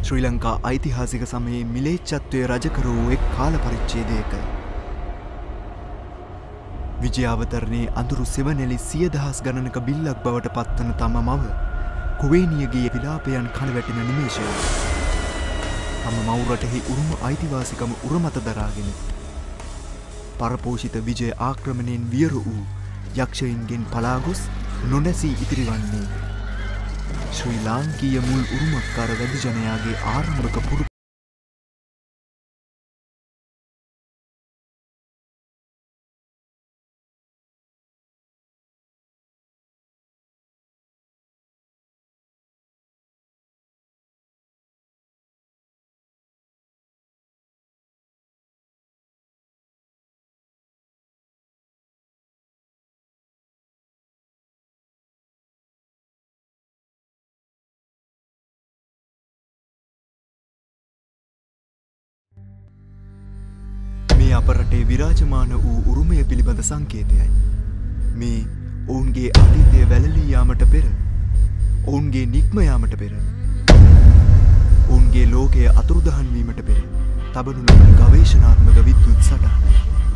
ශ්‍රී ලංකා ඓතිහාසික සමයේ මිලේච්ඡත්වය රජ කර වූ එක් කාල පරිච්ඡේදයක විජයාවතරණයේ අඳුරු සෙවණැලි 100,000 ගණනක බිල්ලක් බවට පත්වන තම මව කුවේණියගේ විලාපයන් කනවැටෙන නිමේෂය තම මව් රටෙහි උරුම අයිතිවාසිකම උරමත දරාගෙන පරපෝෂිත විජය ආක්‍රමණයෙන් වියර වූ යක්ෂයින්ගෙන් පලා ගොස් නොනැසී ඉතිරිවන්නේ ශ්‍රී ලාංකීය මුල් උරුමකාර වැඩි ජනයාගේ ආරම්භක පුරුදු අප රටේ විරාජමාන වූ උරුමය පිළිබඳ සංකේතයයි. මේ ඔවුන්ගේ අතීතය වැළලී යාමට පෙර, ඔවුන්ගේ නික්ම යාමට පෙර, ඔවුන්ගේ ලෝකය අතුරුදහන් වීමට පෙර තබනු ලබන ගවේෂණාත්මක විද්‍යුත් සටහනයි.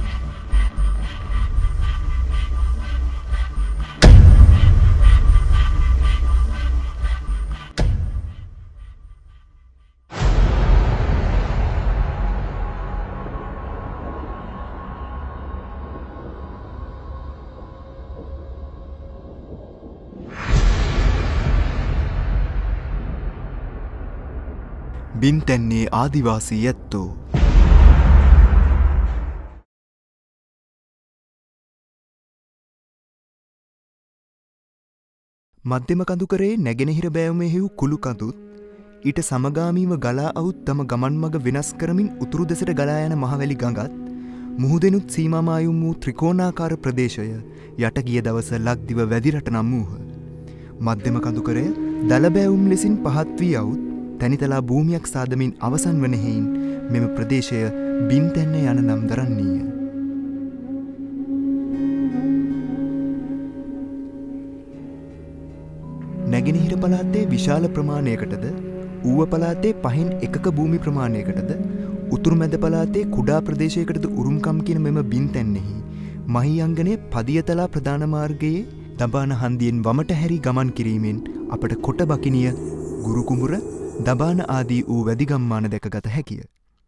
බින්තැන්නේ ආදිවාසී ඇත්තෝ මධ්‍යම කඳුකරේ නැගෙනහිර බෑවුමේ හිව් කුළු කඳුත් ඊට සමගාමීව ගලා අවුත් තම ගමන් මඟ වෙනස් කරමින් උතුරු දෙසට ගලා යන මහවැලි ගඟත් මුහුදෙනුත් සීමාමායුම් වූ ත්‍රිකෝණාකාර ප්‍රදේශය යට ගිය දවස ලක්දිව වැදිරට නම් වූහ. මධ්‍යම කඳුකරය දල බෑවුම් ලෙසින් පහත් වී අවුත් තනිතලා භූමියක් සාදමින් අවසන් වන හේයින් මෙම ප්‍රදේශය බින්තැන්න යන නම් දරන්නීය. නැගෙනහිර පළාතේ විශාල ප්‍රමාණයකටද ඌව පළාතේ පහෙන් එකක භූමි ප්‍රමාණයකටද උතුරු මැද පළාතේ කුඩා ප්‍රදේශයකටද උරුම්කම් කියන මෙම බින්තැන්නෙහි මහියංගනයේ පදියතලා ප්‍රධාන මාර්ගයේ දඹාන හන්දියෙන් වමට හැරී ගමන් කිරීමෙන් අපට කොට බකිනිය ගුරු කුඹුර දබාන ආදී වූ වැදිගම්මාන දැකගත හැකිය.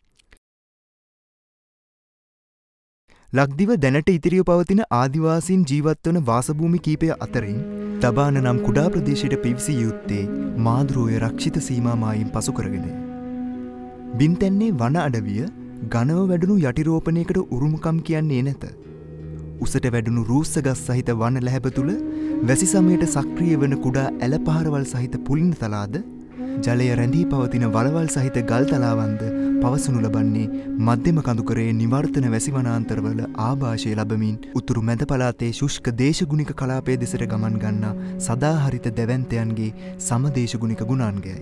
ලක්දිව දැනට ඉතිරිව පවතින ආදිවාසීන් ජීවත්වන වාසභූමි කීපය අතරින් දබාන නම් කුඩා ප්‍රදේශයට පිවිසිය යුත්තේ මාදුරුවේ රක්ෂිත සීමා මායිම් පසු කරගෙනය. බින්තැන්නේ වන අඩවිය ඝනව වැඩුණු යටිරෝපණයකට උරුමකම් කියන්නේ නැත. උසට වැඩුණු රූස්සගස් සහිත වන ලැහැබ තුළ වැසි සමයට සක්‍රිය වන කුඩා ඇලපහරවල් සහිත පුලින තලාද ජලය රැඳී පවතින වලවල් සහිත ගල් තලාවන්ද පවසනු ලබන්නේ මධ්‍යම කඳුකරයේ නිවර්තන වැසි වනාන්තරවල ආభాෂය ලැබමින් උතුරු මැද පළාතේ ශුෂ්ක දේශගුණික කලාපයේ දෙසට ගමන් ගන්නා සදාහරිත දැවැන්තයන්ගේ සමදේශගුණික ගුණාංගයයි.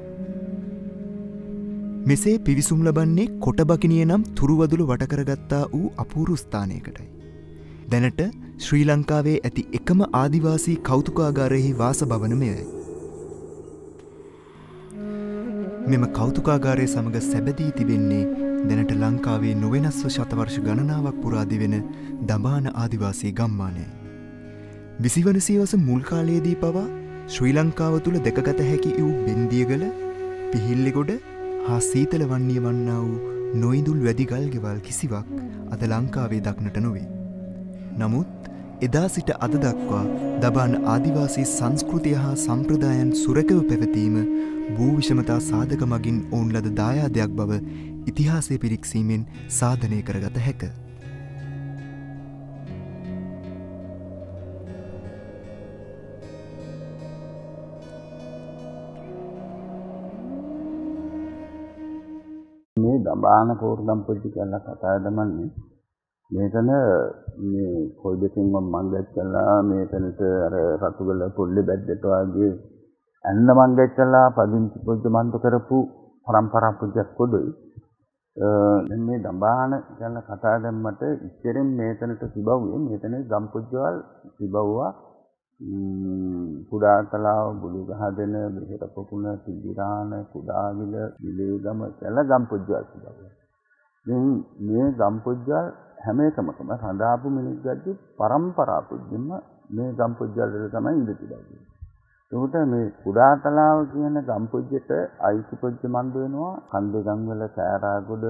මෙසේ පිවිසුම් ලබන්නේ කොටබකිනිය නම් තුරුවදුල වටකරගත්තා වූ අපූරු ස්ථානයකටයි. දැනට ශ්‍රී ලංකාවේ ඇති එකම ආදිවාසී කෞතුකාගාරයෙහි වාස භවන මෙයයි. මෙම කෞතුකාගාරය සමග සැබැදී තිබෙන්නේ දැනට ලංකාවේ නොවෙනස්ව ශතවර්ෂ ගණනාවක් පුරා දිවෙන දඹාන ආදිවාසී ගම්මානයයි. 20 වන සියවස මුල් කාලයේදී පවා ශ්‍රී ලංකාව තුළ දැකගත හැකි වූ බෙන්දියගල, පිහිල්ලෙගොඩ හා සීතල වන්නිය වන්නා වූ නොඉඳුල් වැදි ගල් ගෙවල් කිසිවක් අද ලංකාවේ දක්නට නොවේ. නමුත් එදා සිට අද දක්වා දබාන ආදිවාසී සංස්කෘතිය හා සම්ප්‍රදායන් සුරැකව පැවතීම භූ විෂමතා සාධක මගින් ඔවුන් ලද දායාදයක් බව ඉතිහාසය පිරික්සීමෙන් සාධනය කරගත හැක. මේ දඹාන කෝරගම් පොඩි කියලා කතා දමන්නේ මේකන මේ කොයි දෙකින්ම මං දැක්කලා මේකනට අර රතුගල පොල්ලේ බැද්දට වගේ ඇන්න මං දැක්කලා පදිංචි පොඩි මන්ත කරපු පරම්පරා පුජක් කොඩොයි මේ දඹාන කියලා කතා දැම්මට ඉස්සරෙන් මේකනට තිබවුවේ මේකනේ ගම් පුජ්ජවල් තිබවුවා කුඩා තලාව බුදුගහදෙන බෙහෙර පොකුණ තිගිරාන කුඩාවිල විලේගම කියලා ගම් පොජ්ජවල් තිබුණා. දැන් මේ ගම් පොජ්ජවල් හැම එකමකම රඳාපු මිනිස් ගැද්දි පරම්පරා පුජ්ජින්ම මේ ගම් පොජ්ජවල් වල තමයි ඉඳ තිබුණේ. ඒකට මේ කුඩා තලාව කියන ගම් පොජ්ජෙට අයිති පොජ්ජ මන්ද වෙනවා කන්දේ ගම්වල කෑරාගොඩ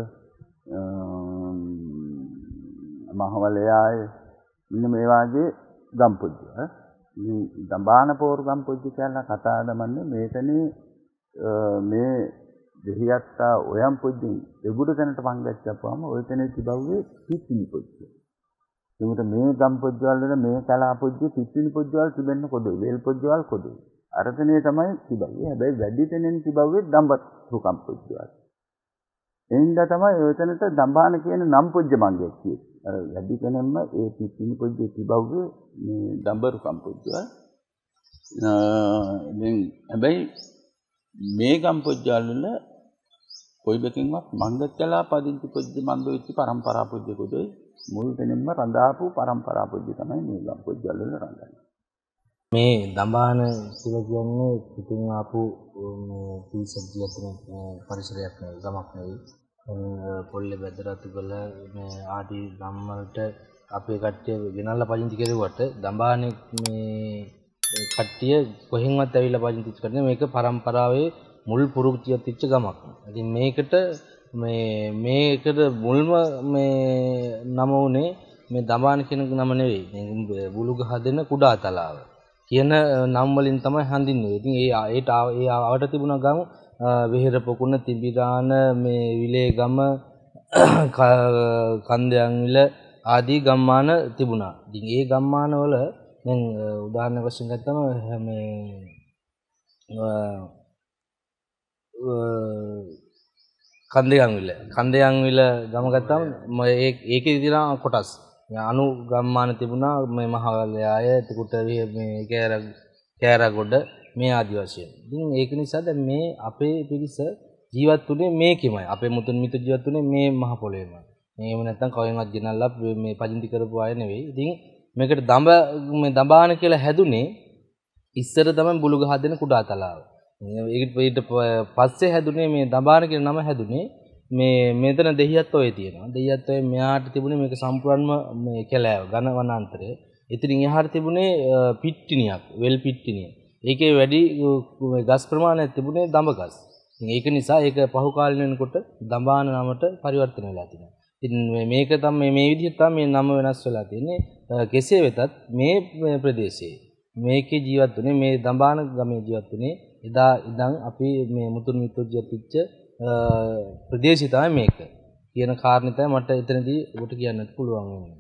මහවලයාය මෙන්න මේ වාගේ ගම් පොජ්ජ. මේ දඹාන පෝරු ගම් පොජ්ජ කියලා කතා දමන්නේ මේතනේ මේ දෙහියත්තා ඔයම් පොජ්ජෙන් එගුඩ තැනට පංගච්චපුවාම ඔය තැනේ තිබුවේ පිටිනි පොජ්ජ. ඒකට මේ ගම් පොජ්ජවල වල මේ කලා පොජ්ජ පිටිනි පොජ්ජවල් තිබෙන්න කොදේ වේල් පොජ්ජවල් කොදේ. අරතනේ තමයි තිබුවේ. හැබැයි වැඩි තැනෙන් තිබුවේ දඹතු ගම් පොජ්ජවල්. එයින්ද තමයි ඔය තැනට දඹාන කියන නම් පොජ්ජ මංගයක් කියේ. අර වැඩි තැනෙන්ම ඒ පිටිනි පොජ්ජ තිබුවේ මේ දඹරු ගම් පොජ්ජවල්. දැන් හැබැයි මේ ගම් පොජ්ජවල වල කොයිබකින්වත් මංගච්චලා පදිංචි පොජ්ජ මන්ද වෙච්ච පරම්පරා පොජ්ජ කොටේ මුල් තැනින්ම රඳාපු පරම්පරා පොජ්ජ තමයි මේ ගම් පොජ්ජවල වල රඳන්නේ. මේ දඹාන කියලා කියන්නේ පිටින් ආපු පීසජ්ජිය අතර පරිසරයක් නෙවෙයි ගමක් නෙවෙයි. පොල්ලේ බෙදරතු කළ මේ ආදි ගම් වලට අපේ කට්ටිය ගෙනල්ලා පදිංචි කෙරුවට දඹානේ මේ කට්ටිය කොහෙන්වත් ඇවිල්ලා පදිංචි කරන්නේ මේක පරම්පරාවේ මුල් පුරුක්තිය තිච්ච ගමක්. ඉතින් මේකට මුල්ම මේ නම උනේ මේ දඹාන කියන නම නෙවෙයි. මේ බුලුගහදෙන කුඩා තලාව කියන නම් වලින් තමයි හඳින්නේ. ඉතින් ඒ ආවට තිබුණ ගම වෙහෙර පොකුණ තිබිරාන මේ විලේගම කන්දයන්විල ආදී ගම්මාන තිබුණා. ඉතින් ඒ ගම්මාන වල දැන් උදාහරණයක් වශයෙන් ගත්තම මේ කන්දයන්විල ගම ගත්තම ඒකේ ඉතිරා කොටස් 90 ගම්මාන තිබුණා මේ මහවලයාය එතකොට මේ කෑරගොඩ මේ ආදි වශයෙන්. ඉතින් ඒක නිසා දැන් මේ අපේ පිරිස ජීවත් වුණේ මේකෙමයි. අපේ මුතුන් මිතු ජීවත් වුණේ මේ මහ පොළොවේම. මේව නැත්තම් කවෙන්වත් ගෙනල්ලා මේ පදිංචි කරපු අය නෙවෙයි. ඉතින් මේකට දඹාන කියලා හැදුනේ ඉස්සර තමයි බුලුගහදෙන කුඩා තලාව. ඊට පස්සේ හැදුනේ මේ දඹාන කියන නම හැදුනේ මේ මෙතන දෙහියත් ඔය තියෙනවා. දෙහියත් ඔය මෙහාට තිබුණේ මේක සම්පූර්ණම මේ කැලෑව ඝන වනාන්තරය. ඉතින් එහාට තිබුණේ පිට්ටිනියක්, වෙල් පිට්ටිනිය. ඒකේ වැඩි ගස් ප්‍රමාණයක් තිබුණේ දඹ ගස්. ඉතින් ඒක නිසා ඒක පහු කාලෙ වෙනකොට දඹාන නමට පරිවර්තන වෙලා තිනවා. ඉතින් මේක තමයි මේ විදිහට තමයි මේ නම වෙනස් වෙලා තියෙන්නේ. කෙසේ වෙතත් මේ ප්‍රදේශයේ මේකේ ජීවත් වුණේ මේ දඹාන ගමේ ජීවත් වුණේ එදා ඉඳන් අපි මේ මුතුන් මිතුන්ජ පිච්ච ප්‍රදේශය තමයි මේක කියන කාරණේ තමයි මට එතනදී ඔබට කියන්නත් පුළුවන් වෙන්නේ.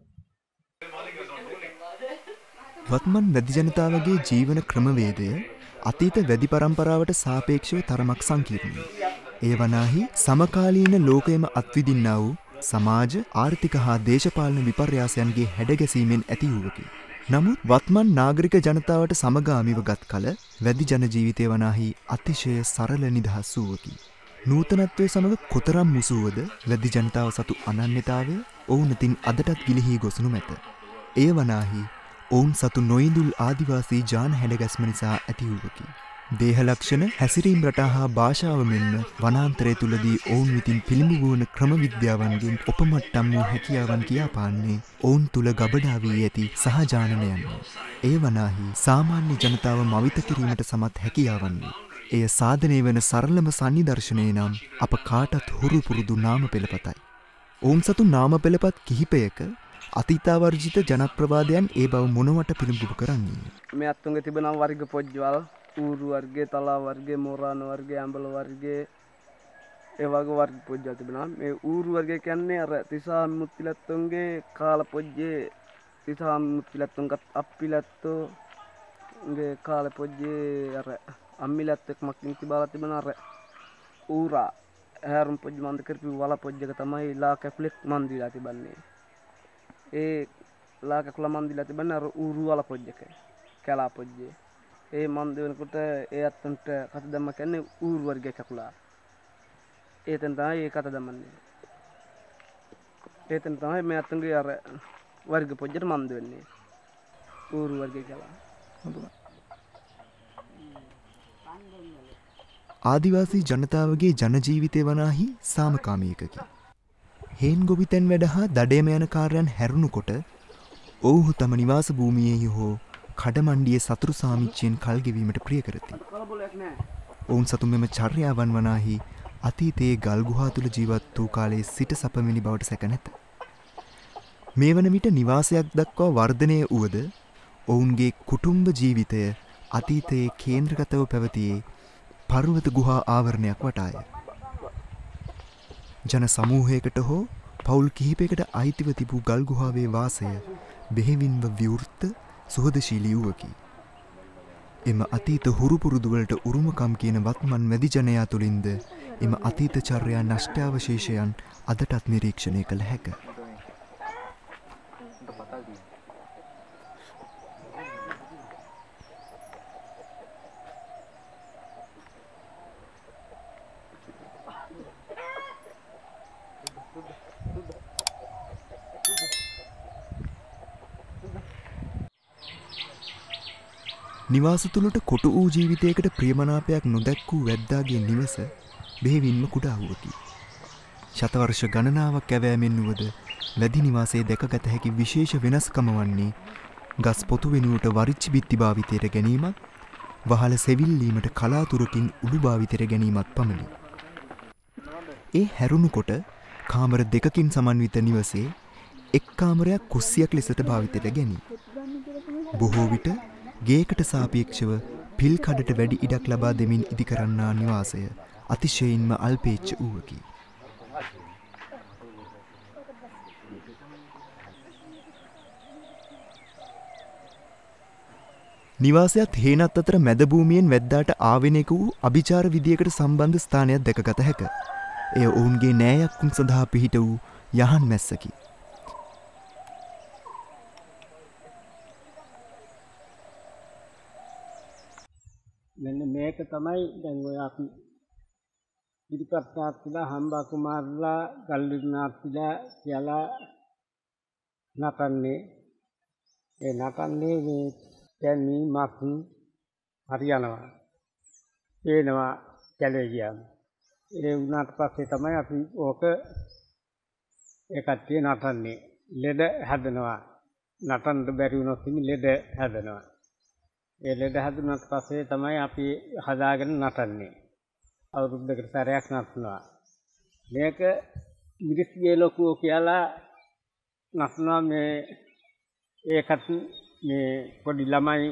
වත්මන් වැදි ජනතාවගේ ජීවන ක්‍රමවේදය අතීත වැදි පරම්පරාවට සාපේක්ෂව තරමක් සංකීර්ණයි. ඒ වනාහි සමකාලීන ලෝකයේම අත්විඳින්නා වූ සමාජ ආර්ථික හා දේශපාලන විපර්යාසයන්ගේ හැඩගැසීමෙන් ඇති වූවකි. නමුත් වත්මන් නාගරික ජනතාවට සමගාමීව ගත් කල වැදි ජන ජීවිතය වනාහි අතිශය සරල නිදහස් වූවකි. නූතනත්වය සමග කොතරම් මුසුවද වැදි ජනතාව සතු අනන්‍යතාවය ඔවුනතින් අදටත් ගිලිහී ගොසනු මැත. එය වනාහි ඔවුන් සතු නොයිඳුල් ආදිවාසී ජාන හැඩගැස්ම නිසා ඇති වූවකි. දේහලක්ෂණ හැසිරීම් රටා හා භාෂාව මෙන්ම වනාන්තරය තුළදී ඔවුන් විතින් පිළිඹු වුවන ක්‍රම විද්‍යාවන්ගෙන් ඔපමට්ටම් වූ හැකියාවන් කියාපාන්නේ ඔවුන් තුළ ගබඩා වී ඇති සහජානනයන්. ඒ වනාහි සාමාන්‍ය ජනතාව මවිත කිරීමට සමත් හැකියාවන්නේ. එය සාධනය වන සරලම සන්නිදර්ශනය නම් අප කාටත් හුරු පුරුදු නාම පෙළපතයි. ඔවුන් සතු නාම පෙළපත් කිහිපයක අතීතාවර්ජිත ජනප්‍රවාදයන් ඒ බව මොනවට පිළිඹු කරන්නේ. මේ අත්තුන්ගේ තිබෙනවා වර්ග පොජ්ජවල්, ඌරු වර්ගයේ, තලා වර්ගයේ, මොරාන වර්ගයේ, ඇඹල වර්ගයේ ඒ වගේ වර්ග පොජ්ජවල් තිබෙනවා. මේ ඌරු වර්ගය කියන්නේ අර තිසා මුත්තිලත්තුන්ගේ කාල පොජ්ජේ, තිසා මුත්තිලත්තුන්ගත් අප්පිලත්තුන්ගේ කාල පොජ්ජේ අර අම්මිලත් එක්ක මක්කින් තිබාලා තිබෙන අර ඌරා හැරුම් පොජ්ජ මන්ද කරපු වල පොජ්ජක තමයි ලා කැකුලෙක් මන්දිලා තිබන්නේ. ඒ ලා කැකුල මන්දිලා තිබන්නේ අර ඌරු වල පොජ්ජක කැලා පොජ්ජේ. ඒ මන්ද වෙනකොට ඒ අත්තන්ට කත දැම්ම කියන්නේ ඌරු වර්ගයේ කැකුලා. ඒතෙන් තමයි ඒ කත දැම්මන්නේ. ඒතෙන් තමයි මේ අත්තන්ගේ අර වර්ග පොජ්ජට මන්ද වෙන්නේ. ඌරු වර්ගයේ කැලා. ආදිවාසී ජනතාවගේ ජනජීවිතය වනාහි සාමකාමී එකකි. හේන් ගොවිතැන් වැඩ හා දඩයම යන කාර්යයන් හැරුණුකොට ඔවුහු තම නිවාස භූමියෙහි හෝ කඩමණ්ඩියේ සතුරු සාමිච්චයෙන් කල් ගෙවීමට ප්‍රිය කරති. ඔවුන් සතු මෙම චර්යාවන් වනාහි අතීතයේ ගල් ගුහා තුල ජීවත් වූ කාලයේ සිට සපමිනි බවට සැක නැත. මේ වන විට නිවාසයක් දක්වා වර්ධනය වුවද ඔවුන්ගේ කුටුම්බ ජීවිතය අතීතයේ කේන්ද්‍රගතව පැවතියේ පර්වත ගුහා ආවරණයක් වටාය. ජන සමූහයකට හෝ පවුල් කිහිපයකට අයිතිව තිබූ ගල් ගුහාවේ වාසය බෙහෙවින්ම විවෘත සුහදශීලී වූවකි. එම අතීත හුරු පුරුදුවලට උරුමකම් කියන වත්මන් මැදි ජනයා තුළින්ද එම අතීත චර්යා නෂ්ටාවශේෂයන් අදටත් නිරීක්ෂණය කළ හැක. නිවාස තුළට කොටු වූ ජීවිතයකට ප්‍රියමනාපයක් නොදැක් වූ වැද්දාගේ නිවස බෙහෙවින්ම කුඩා වූවකි. ශතවර්ෂ ගණනාවක් ඇවෑමෙන් වුවද වැදි නිවාසයේ දැකගත හැකි විශේෂ වෙනස්කම වන්නේ ගස් පොතු වෙනුවට වරිච්චි බිත්ති භාවිතයට ගැනීමත්, වහල සෙවිල්ලීමට කලාතුරකින් උඩු භාවිතයට ගැනීමත් පමණි. ඒ හැරුණුකොට කාමර දෙකකින් සමන්විත නිවසේ එක් කාමරයක් කුස්සියක් ලෙසට භාවිතයට ගැනී. බොහෝ විට ගේකට සාපේක්ෂව පිල් කඩට වැඩි ඉඩක් ලබා දෙමින් ඉදි කරන්නා නිවාසය අතිශයින්ම අල්පේච්ඡ වූවකි. නිවාසයත් හේනත් අතර මැද භූමියෙන් වැද්දාට ආවෙනක වූ අභිචාර විදියකට සම්බන්ධ ස්ථානයක් දැකගත හැක. එය ඔවුන්ගේ නෑයක්කුන් සඳහා පිහිට වූ යහන් මැස්සකි. මෙන්න මේක තමයි දැන් ඔය අපි ඉදිරිපත් නාට්‍යලා හම්බා කුමාරලා ගල්ලිරු නාට්‍යලා කියලා නටන්නේ. ඒ නටන්නේ මේ දැනීමක් හරියනවා. පේනවා කැලේ ගියාම. ඒ වුණාට පස්සේ තමයි අපි ඕක ඒ කට්ටිය නටන්නේ. ලෙඩ හැදෙනවා. නටන්න බැරි වුණොත් ලෙඩ හැදෙනවා. ඒ ලෙඩ හැදුනට පස්සේ තමයි අපි හදාගෙන නටන්නේ. අවුරුද්දකට සැරයක් නටනවා. මේක මිරිස්ගේ ලොකුව කියලා නටනවා. මේ ඒකත් මේ පොඩි ළමයි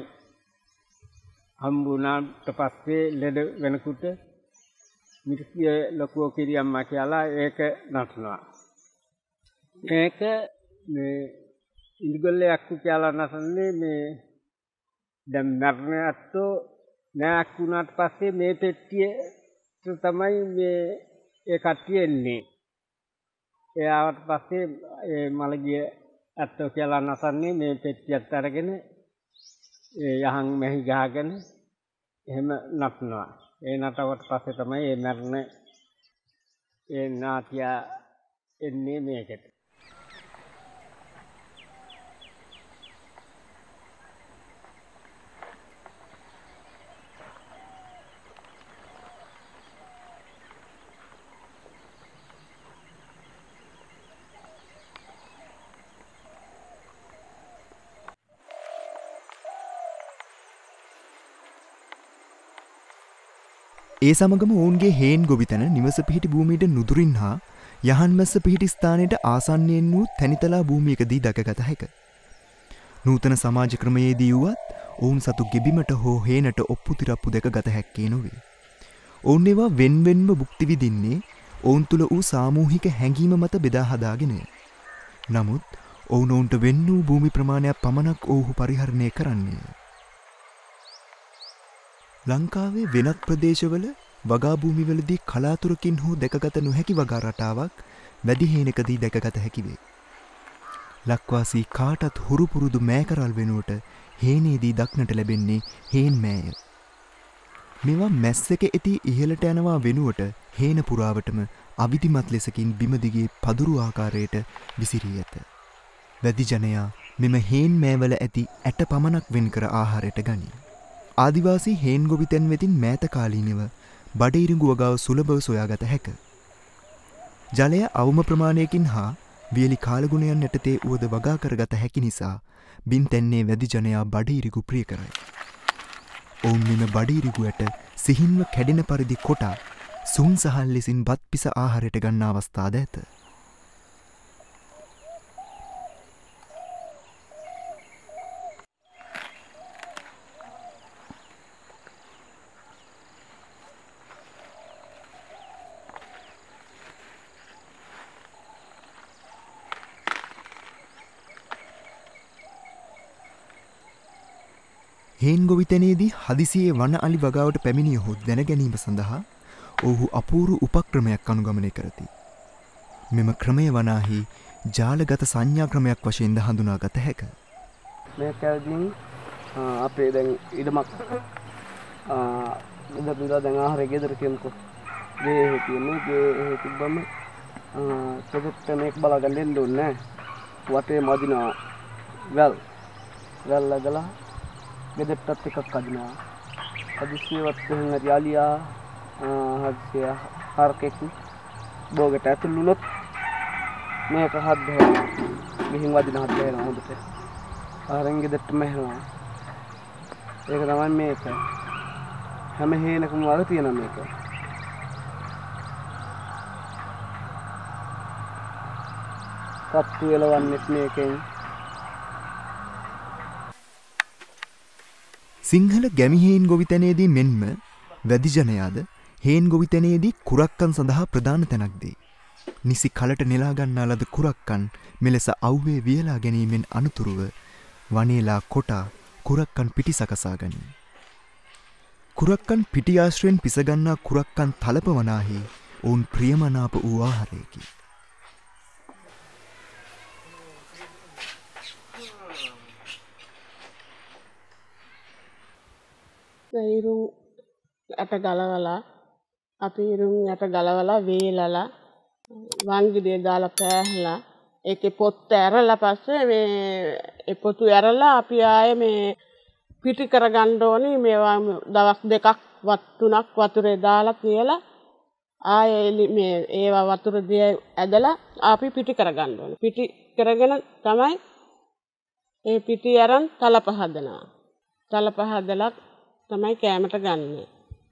හම්බුනාට පස්සේ ලෙඩ වෙනකොට මිරිස්ගේ ලොකුව කිරියම්මා කියලා ඒක නටනවා. මේක මේ ඉනිගොල්ලේ අක්කු කියලා නටන්නේ මේ දැන් මරණ ඇත්තෝ නෑක් වුණාට පස්සේ මේ පෙට්ටියට තමයි මේ ඒ කට්ටිය එන්නේ. ඒ ආවට පස්සේ ඒ මලගිය ඇත්තෝ කියලා නසන්නේ මේ පෙට්ටියත් අරගෙන ඒ යහන් මෙහි ගහගෙන එහෙම නටනවා. ඒ නටවට පස්සේ තමයි ඒ මරණ ඒ නාට්‍ය එන්නේ මේකට. ඒ සමගම ඔවුන්ගේ හේන් ගොවිතැන නිවස පිහිටි භූමියට නුදුරින් හා යහන් මැස්ස පිහිටි ස්ථානයට ආසන්නයෙන් වූ තැනිතලා භූමියකදී දකගත හැක. නූතන සමාජ ක්‍රමයේදී වුවත් ඔවුන් සතු ගෙබිමට හෝ හේනට ඔප්පු තිරප්පු දැක ගත හැක්කේ නොවේ. ඔවුන් ඒවා වෙන්වෙන්ම භුක්ති විඳින්නේ ඔවුන් තුළ වූ සාමූහික හැඟීම මත බෙදා හදාගෙනය. නමුත් ඔවුනොවුන්ට වෙන් වූ භූමි ප්‍රමාණයක් පමණක් ඔවුහු පරිහරණය කරන්නේ. ලංකාවේ වෙනත් ප්‍රදේශවල වගා භූමිවලදී කලාතුරකින් හෝ දැකගත නොහැකි වගා රටාවක් වැඩි හේනකදී දැකගත හැකි වේ. ලක්වාසී කාටත් හුරු පුරුදු මෑකරල් වෙනුවට හේනේදී දක්නට ලැබෙන්නේ හේන් මෑය. මේවා මැස්සක ඇති ඉහළට යනවා වෙනුවට හේන පුරාවටම අවිධිමත් ලෙසකින් බිම දිගේ පදුරු ආකාරයට විසිරී ඇත. වැදි ජනයා මෙම හේන් මෑවල ඇති ඇට පමණක් වෙන් කර ආහාරයට ගනී. ආදිවාසී හේන් ගොවිතැන් වෙතින් මෑත කාලීනව බඩඉරිඟු වගාව සුලභව සොයාගත හැක. ජලය අවම ප්‍රමාණයකින් හා වියලි කාලගුණයන් යටතේ වුවද වගා කරගත හැකි නිසා බින්තැන්නේ වැදි ජනයා බඩඉරිඟු ප්‍රිය කරයි. ඔවුන් මෙම බඩඉරිඟු ඇට සිහින්ව කැඩෙන පරිදි කොටා සුන් සහල් ලෙසින් බත් පිස ආහාරයට ගන්න අවස්ථාද ඇත. හේන් ගොවිතැනේදී හදිසියේ වන අලි වගාවට පැමිණියහොත් දැන ගැනීම සඳහා ඔහු අපූරු උපක්‍රමයක් අනුගමනය කරති. මෙම ක්‍රමය වනාහි ජාලගත සංඥා ක්‍රමයක් වශයෙන්ද හඳුනාගත හැක. මේ කැවදින් අපේ දැන් ඉඩමක් ඉඳලා දැන් ආහාරය ගෙදර කියමුකෝ. ගේ තියෙන්නේ ගේ තිබ්බම පොඩ්ඩක් මේක බලාගන්න දෙන්න ඕනේ. වටේ මදිනා වැල් ලගලා ගෙදරටත් එකක් අදිනවා. හදිස්සියවත් එහෙන් හරි යාලියා හදිස්සිය හරකෙක් බෝගට ඇතුළු වුණොත් මේක හත් බහැනවා. මෙහින් වදින හත් බහැනවා හොඳට. ආරෙන් ගෙදරට මෙහෙනවා. ඒක තමයි මේක. හැම හේනකම වල තියෙන මේක. කප්පු එලවන්නේ මේකෙන්. සිංහල ගැමි හේන් ගොවිතැනේදී මෙන්ම වැදි ජනයාද හේන් ගොවිතැනේදී කුරක්කන් සඳහා ප්‍රධාන තැනක් දෙයි. නිසි කලට නෙලා ගන්නා ලද කුරක්කන් මෙලෙස අව්වේ වියලා ගැනීමෙන් අනතුරුව වනේලා කොටා කුරක්කන් පිටි සකසා ගනී. කුරක්කන් පිටි ආශ්‍රයෙන් පිසගන්නා කුරක්කන් තලප වනාහි ඔවුන් ප්‍රියමනාප වූ ආහාරයකි. ඉරුම් ඇට ගලවලා අපි ඉරුම් ඇට ගලවලා වේලලා වංගිඩිය දාලා පෑහලා ඒකේ පොත්ත ඇරලා පස්සේ මේ ඒ පොතු ඇරලා අපි ආයේ මේ පිටි කරගන්න ඕනේ. මේවා දවස් දෙකක් තුනක් වතුරේ දාලා තියලා ආයේ මේ ඒවා වතුර දිහා ඇදලා අපි පිටි කරගන්න ඕනේ. පිටි කරගෙන තමයි ඒ පිටි අරන් තලප හදනවා. තලප හදලා තමයි කෑමට ගන්න.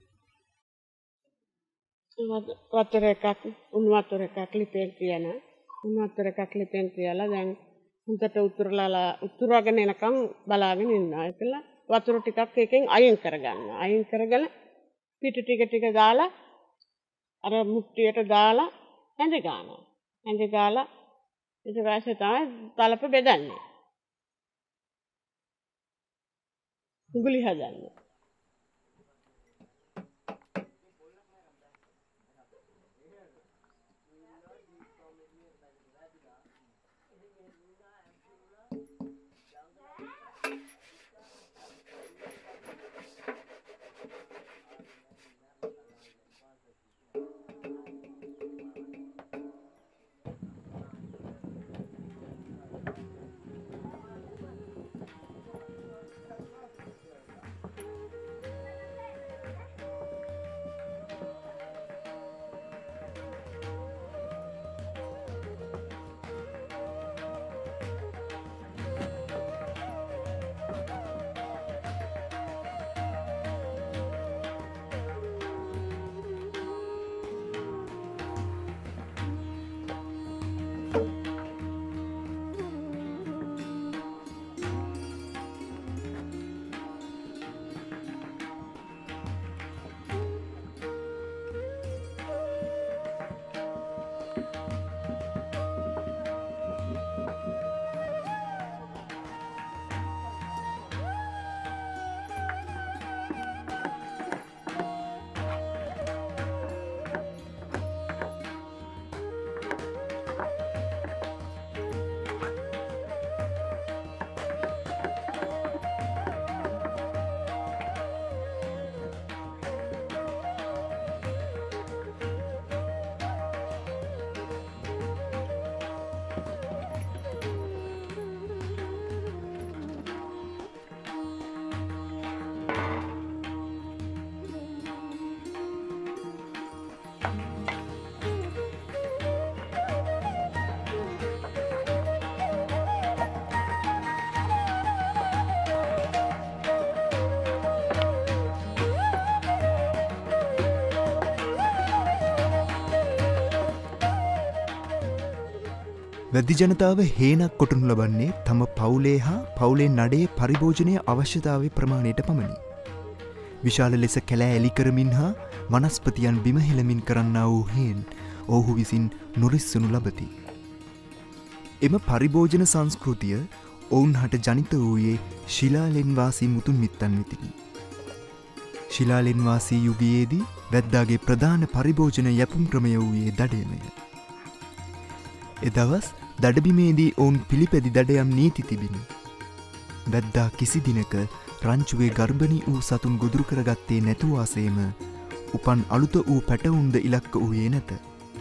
වතුර එකක් උණු වතුර එකක් ලිපෙන් තියනවා. උණු වතුර එකක් ලිපෙන් තියලා දැන් හුඳට උතුරගෙන එනකම් බලාගෙන ඉන්නවා. ඒකල වතුර ටිකක් එකෙන් අයින් කරගන්නවා. අයින් කරගෙන පිටි ටික දාලා අර මුට්ටියට දාලා හැඳ ගන්නවා. හැඳ ගාලා ඊට පස්සේ තමයි තලප බෙදන්නේ. උගුලි හදන්නේ. වැදි ජනතාව හේනක් කොටනු ලබන්නේ තම පවුලේ හා පවුලේ නඩේ පරිභෝජනය අවශ්‍යතාවය ප්‍රමාණයට පමණි. විශාල ලෙස කැලෑ එලි කරමින් හා වනස්පතියන් බිම හෙළමින් කරන්නා වූ හේන් ඔවුහු විසින් නොරිස්සනු ලබති. එම පරිභෝජන සංස්කෘතිය ඔවුන් හට ජනිත වූයේ ශිලාලෙන්වාසී මුතුන් මිත්තන් වෙතිනි. ශිලාලෙන්වාසී යුගයේදී වැද්දාගේ ප්‍රධාන පරිභෝජන යැපුම් ක්‍රමය වූයේ දඩයමය. එදවස් දඩබිමේදී ඔවුන් පිළිපැදි දඩයම් නීති තිබිණි. වැද්දා කිසි දිනක රංචුවේ ගර්භණී වූ සතුන් ගොදුරු කරගත්තේ නැතුවාසේම උපන් අලුත වූ පැටවුන්ද ඉලක්ක වූයේ නැත.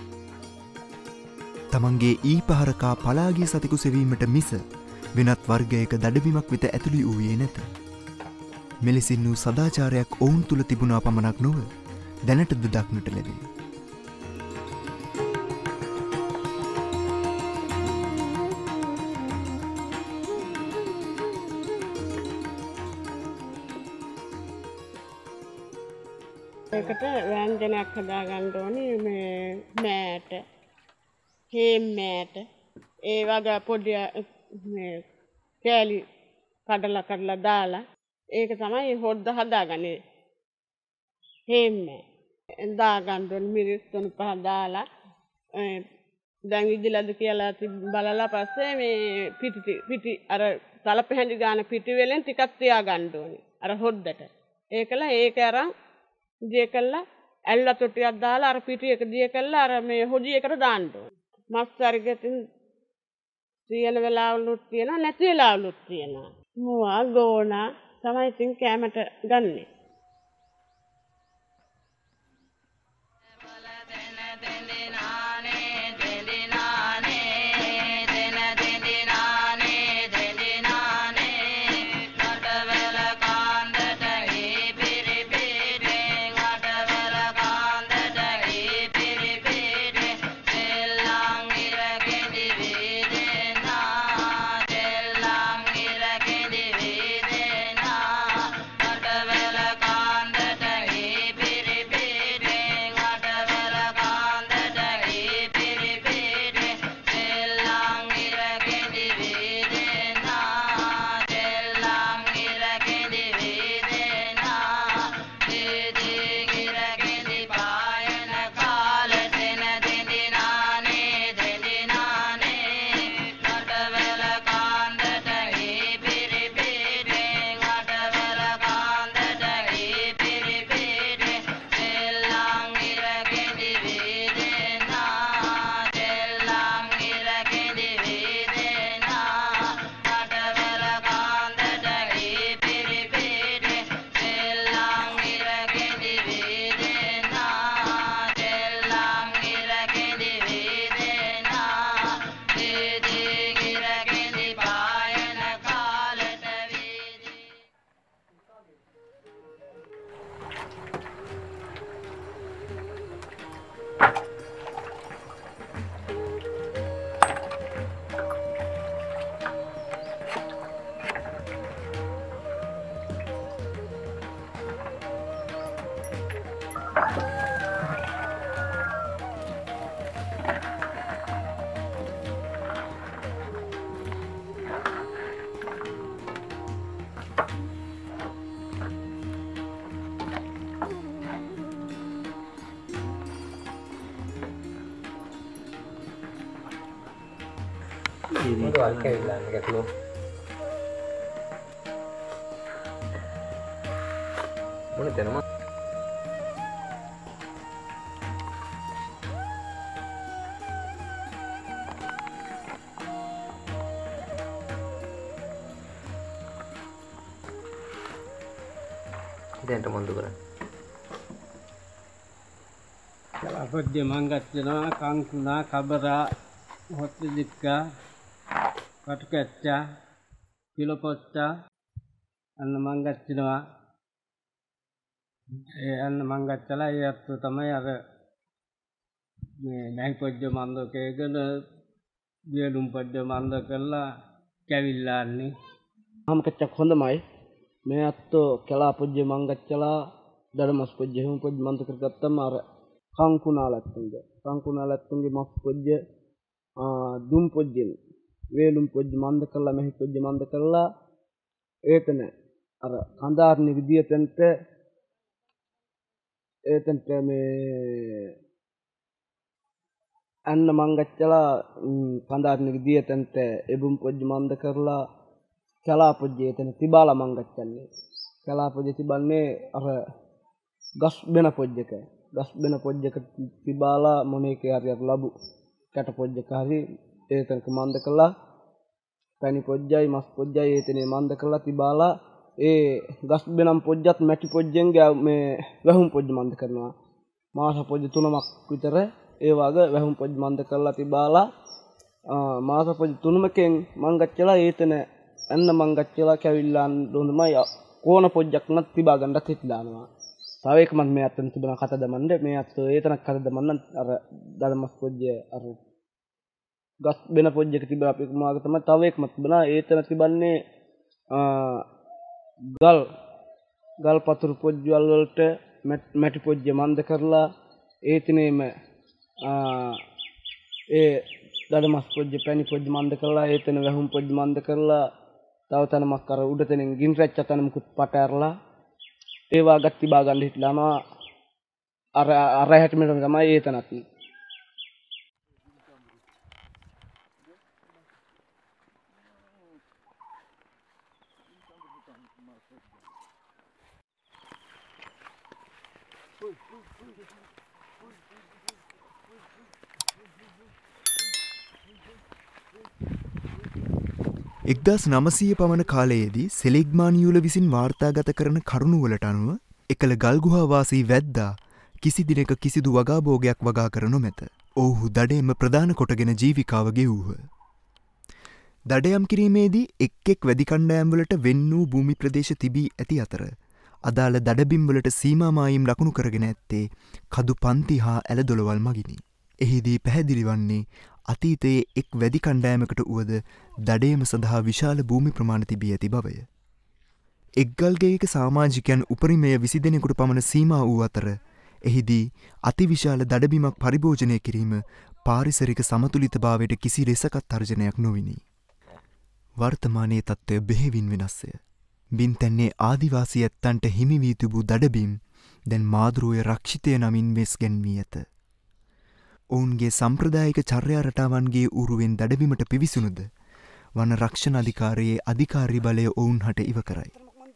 තමන්ගේ ඊ පහරකා පලාගේ සතෙකු සෙවීමට මිස වෙනත් වර්ගයක දඩබිමක් වෙත ඇතුළි වූයේ නැත. මෙලෙසින් වූ සදාචාරයක් ඔවුන් තුළ තිබුණා පමණක් නොව දැනටද දක්නට ලැබේ. ඒකට ව්‍යංජනයක් හදාගන්න ඕනේ මේ මෑට හේම් මෑට ඒ වගේ පොඩි මේ කෑලි කඩලා දාලා ඒක තමයි හොද්ද හදාගන්නේ හේම් මෑ දාගන්න ඕනේ මිරිස් තුන පහ දාලා දැන් ඉදිලාද කියලා බලලා පස්සේ මේ පිටි අර තලපැහැඳි ගාන පිටි වලින් ටිකක් තියාගන්න ඕනේ අර හොද්දට ඒකලා ඒක අරන් දිය කළා ඇල්ල තොටියක් දාලා අර පිටි එක දිය කළා අර මේ හොදි එකට දාන්න ඕනේ. මස් වර්ගෙකින් තියෙන වෙලාවලුත් තියෙනවා නැති වෙලාවලුත් තියෙනවා. මොවා ගෝනා තමයි ඉතින් කැමට ගන්නෙ. Itu alkehilan kayak lo. Mana tema? Ini teman tuh kan? Apa dia manggat jena kangkuna kabara hotel jika katukaca kilopoca අන්න මංගච්චිනවා ඒ අන්න මංගච්චලා ඒ අත්තු තමයි අර මේ නැහි පොජ්ජ මන්දකේගෙන වියලුම් පොජ්ජ මන්ද කළා කැවිල්ලාන්නේ මම කච්චක් හොඳමයි මේ අත්තෝ කලා පොජ්ජ මංගච්චලා දඩමස් පොජ්ජ හිම පොජ්ජ මන්ද කරගත්තම අර කංකුණාලත්තුන්ගේ මස් පොජ්ජ දුම් පොජ්ජෙන් වේලුම් පොජ්ජ මන්ද කරලා මෙහි පොජ්ජ මන්ද කරලා ඒතන අර කඳාරණි විදියටන්ට ඒතන්ට මේ අන්න මංගච්චලා කඳාරණි විදියටන්ට එබුම් පොජ්ජ මන්ද කරලා කැලා පොජ්ජ ඒතන තිබාලා මංගච්චන්නේ කැලා පොජ්ජ තිබන්නේ අර ගස් බෙන පොජ්ජක ගස් බෙන පොජ්ජක තිබාලා මොනේකේ හරි අර ලබු කැට පොජ්ජක හරි ඒතනක මන්ද කළා පැණි පොජ්ජයි මස් පොජ්ජයි ඒතනේ මන්ද කළා තිබාලා ඒ ගස් බෙනම් පොජ්ජත් මැටි පොජ්ජෙන් මේ වැහුම් පොජ්ජ මන්ද කරනවා මාස පොජ්ජ 3ක් විතර ඒ වගේ වැහුම් පොජ්ජ මන්ද කරලා තිබාලා මාස පොජ්ජ 3කින් මංගච්චලා ඒතන අන්න මංගච්චලා කැවිල්ලා දොඳමයි කෝණ පොජ්ජක් නත් තිබා ගන්නත් හිටලානවා තව එක මන් මේ අතන තිබුණ කත දමන්න මේ අත ඒතනක් කත දමන්න අර දලමස් පොජ්ජ අර ගස් බෙන පොජ්ජක තිබ්බා අපි මාක තමයි තව එකක් තිබුණා ඒතන තිබන්නේ ගල් පතුරු පොජ්ජ වලට මැටි පොජ්ජ මන්ද කරලා ඒතිනේම ඒ දලමස් පොජ්ජ පැණි පොජ්ජ මන්ද කරලා ඒතන වැහුම් පොජ්ජ මන්ද කරලා තව තනමක් අර උඩ තැනින් ගින් රැච්ච තනමකුත් පට ඇරලා ඒවා ගත් තිබා ගන්න හිටලාම අර 60 මීටර තමයි ඒ තනත් එක්දස් 900 පමණ කාලයේදී සෙලිග්මානියුල විසින් වාර්තාගත කරන කරුණුවලට අනුව එකල ගල්ගුහාවාසී වැද්දා කිසි දිනක කිසිදු වගාභෝගයක් වගා කර නොමැත. ඔවුහු දඩයම ප්‍රධාන කොටගෙන ජීවිකාව ගෙවූහ. දඩයම් කිරීමේදී එක් වැදි කණ්ඩායම්වලට වෙන් වූ භූමි ප්‍රදේශ තිබී ඇති අතර අදාළ දඩබිම්වලට සීමාමායිම් ලකුණු කරගෙන ඇත්තේ කදු පන්ති හා ඇල දොළවල් මගිනි. එහිදී පැහැදිලි වන්නේ අතීතයේ එක් වැදි කණ්ඩායමකට වුවද දඩයම සඳහා විශාල භූමි ප්‍රමාණ තිබී ඇති බවය. එක්ගල්ගේක සාමාජිකයන් උපරිමය 20 දෙනෙකුට පමණ සීමා වූ අතර එහිදී අතිවිශාල දඩබිමක් පරිභෝජනය කිරීම පාරිසරික සමතුලිතභාවයට කිසි ලෙසකත් තර්ජනයක් නොවිනි. වර්තමානයේ තත්ත්වය බෙහෙවින් වෙනස්ය. බින්තැන්නේ ආදිවාසී ඇත්තන්ට හිමි වී තිබූ දඩබිම් දැන් මාදුරුවේ රක්ෂිතය නමින් වෙස් ගැන්වී ඇත. ඔවුන්ගේ සම්ප්‍රදායික චර්යා රටාවන්ගේ උරුවෙන් දඩබිමට පිවිසුණුද වන රක්ෂණ අධිකාරයේ අධිකාරී බලය ඔවුන් හට ඉව කරයි.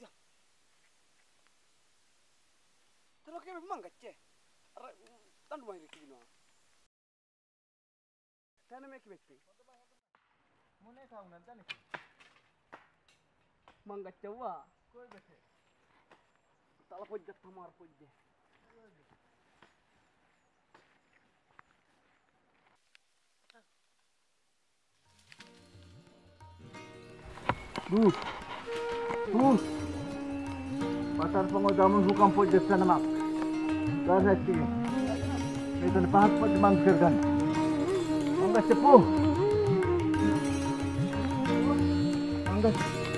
මංගච්චවා තල පොජ්ජත් තමාර පොජ්ජ Pasar pengodaman hukam pojok sana mak. Karena sih, itu pahat pojok mangkirkan. Angkat cepuh. Angkat.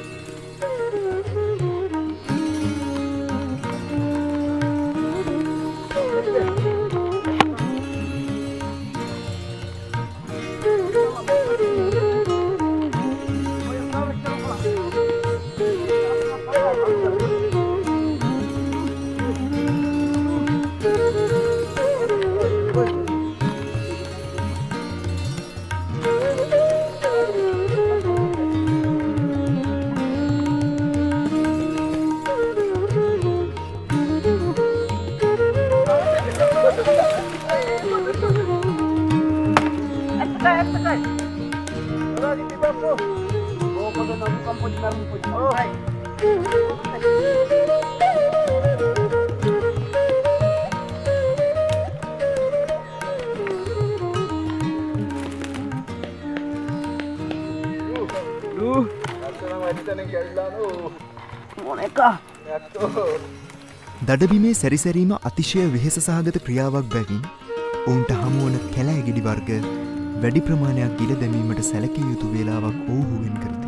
දඩබිමේ සැරිසැරීම අතිශය වෙහෙස සහගත ක්‍රියාවක් බැවින් ඔවුන්ට හමුවන කැලෑගෙඩි වර්ග වැඩි ප්‍රමාණයක් ගිල දැමීමට සැලකිය යුතු වේලාවක් ඔවුහු වෙන් කරති.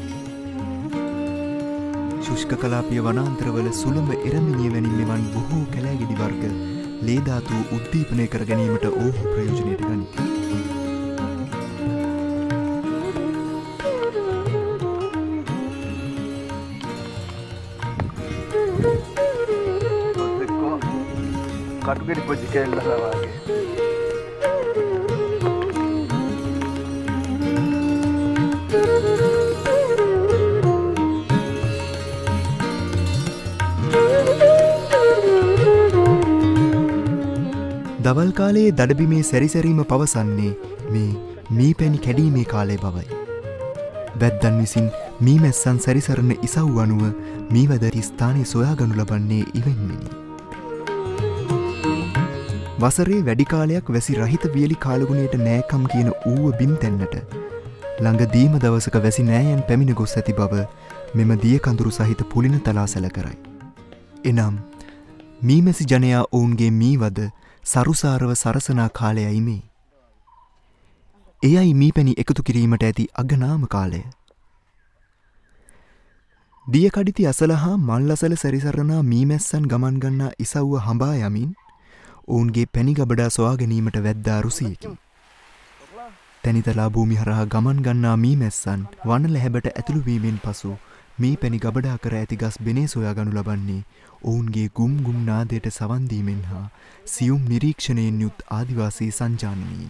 ශුෂ්ක කලාපීය වනාන්තරවල සුළඹ එරමිනිය වැනි මෙවන් බොහෝ කැලෑගෙඩි වර්ග ලේ ධාතු උද්දීපනය කර ගැනීමට ඔවුහු ප්‍රයෝජනයට ගනිති. කටුගෙඩි පොඩි කෙල්ලලා වගේ. දවල් කාලයේ දඩබිමේ සැරිසැරීම පවසන්නේ මේ මී පැණි කැඩීමේ කාලය බවයි. වැද්දන් විසින් මී මැස්සන් සැරිසරන ඉසව් අනුව මී වැදරි ස්ථානය සොයා ගනු ලබන්නේ ඉවෙන්වෙනි. වසරේ වැඩි කාලයක් වැසි රහිත වියලි කාලගුණයට නෑකම් කියන ඌව බිම්තැන්නට ළඟ දීම දවසක වැසි නෑයන් පැමිණ ගොස් ඇති බව මෙම දිය කඳුරු සහිත පුලින තලා සැල කරයි. එනම් මීමැසි ජනයා ඔවුන්ගේ මීවද සරුසාරව සරසනා කාලයයි මේ. එයයි මීපැණි එකතු කිරීමට ඇති අගනාම කාලය. දිය කඩිති අසල හා මල්ලසල සැරිසරනා මීමැස්සන් ගමන් ගන්නා ඉසව්ව හඹා යමින් ඔවුන්ගේ පැණි ගබඩා සොයා ගැනීමට වැද්දා රුසියකි. තැනිතලා භූමි හරහා ගමන් ගන්නා මීමැස්සන් වන ලැහැබට ඇතුළු වීමෙන් පසු මේ පැණි ගබඩා කර ඇති ගස් බෙනේ සොයා ගනු ලබන්නේ ඔවුන්ගේ ගුම් ගුම් නාදයට සවන් දීමෙන් හා සියුම් නිරීක්ෂණයෙන් යුත් ආදිවාසී සංජානනයෙනි.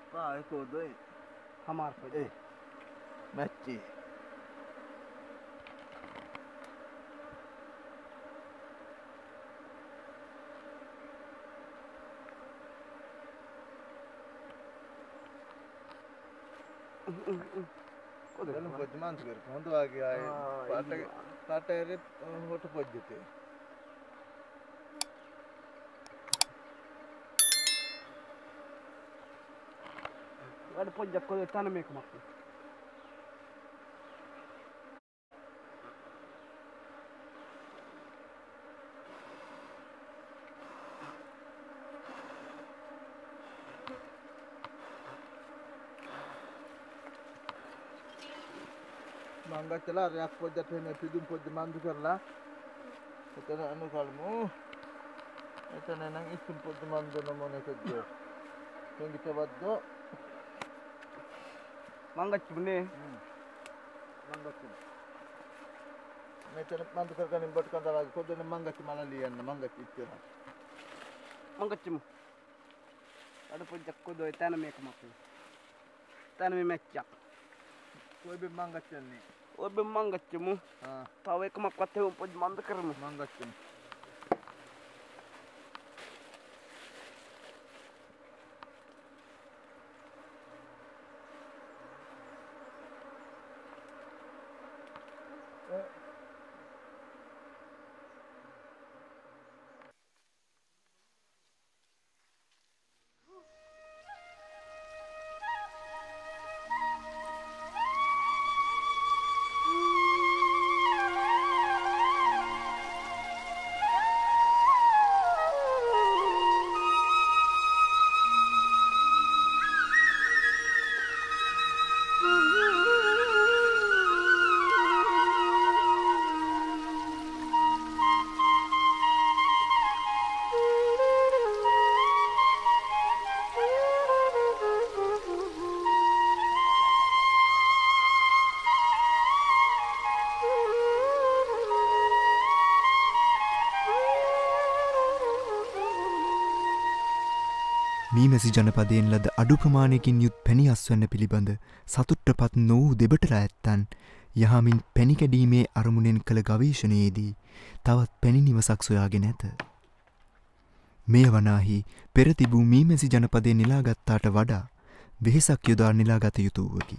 को दो हमार पे मैची Dalam pojman tu kan, kau tu lagi ay, pata eret hot pojjete. Ada pojjak ko tanam ek mak. Mangga celah reak pojjat ini pidum pojman tu kerla. Kita nak anu kalmu. Kita nenang isim pojman tu nama nak kerja. Yang kita buat tu. Mangga cune. Mangga cune. Kita nak mantu kerja ni buat kan lagi. Kau tu mangga cuma lian, mangga itu. Mangga cuma. Ada pojjak ko do tanam ek mak. Tanam mecak. Kau ibu mangga cune. Obe mangga cuma. Tahu ek mak kate pojman tu kermu. Mangga cune. මීමැසි ජනපදයෙන් ලද අඩු ප්‍රමාණයකින් යුත් පැණි අස්වැන්න පිළිබඳ සතුටටපත් නොවූ දෙබටලා ඇත්තන් යහමින් පැණි කැඩීමේ අරමුණෙන් කළ ගවේෂණයේදී තවත් පැණි නිවසක් සොයාගෙන ඇත. මෙය වනාහි පෙර තිබූ මීමැසි ජනපදයේ නිලාගත්තාට වඩා වෙහෙසක් යොදා නිලාගත යුතු වූවකි.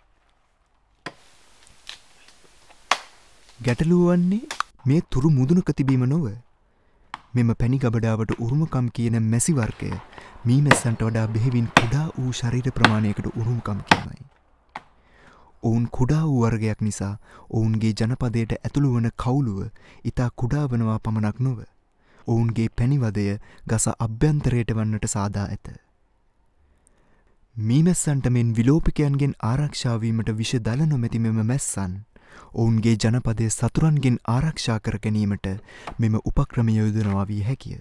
ගැටලුව වන්නේ මේ තුරු මුදුනක තිබීම නොව මෙම පැණි ගබඩාවට උරුමකම් කියන මැසි වර්ගය මීමැස්සන්ට වඩා බෙහෙවින් කුඩා වූ ශරීර ප්‍රමාණයකට උරුමකම් කියමයි. ඔවුන් කුඩා වූ වර්ගයක් නිසා ඔවුන්ගේ ජනපදයට ඇතුළු වන කවුළුව ඉතා කුඩා වනවා පමණක් නොව ඔවුන්ගේ පැණිවදය ගස අභ්‍යන්තරයට වන්නට සාදා ඇත. මීමැස්සන්ට මෙන් විලෝපිකයන්ගෙන් ආරක්ෂා වීමට විෂ දල නොමැති මෙම මැස්සන් ඔවුන්ගේ ජනපදය සතුරන්ගෙන් ආරක්ෂා කර ගැනීමට මෙම උපක්‍රමය යොදනවා විය හැකිය.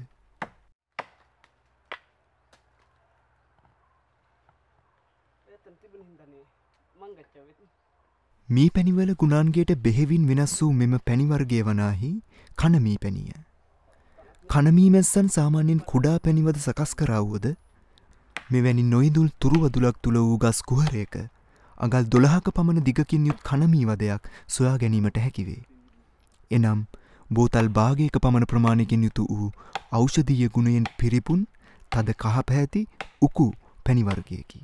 මී පැණිවල ගුණාන්ගේට බෙහෙවින් වෙනස් වූ මෙම පැණිවර්ගය වනාහි කණමී පැණිය. කණමී මැස්සන් සාමාන්‍යයෙන් කුඩා පැණිවද සකස් කරවුවද මෙවැනි නොයිදුල් තුරුවදුලක් තුළ වූ ගස් කුහරයක අඟල් 12ක පමණ දිගකින් යුත් කණමී වදයක් සොයා ගැනීමට හැකිවේ. එනම් බෝතල් භාගයක පමණ ප්‍රමාණයකින් යුතු වූ ඖෂධීය ගුණයෙන් පිරිපුන් තද කහ පැහැති උකු පැණි වර්ගයකි.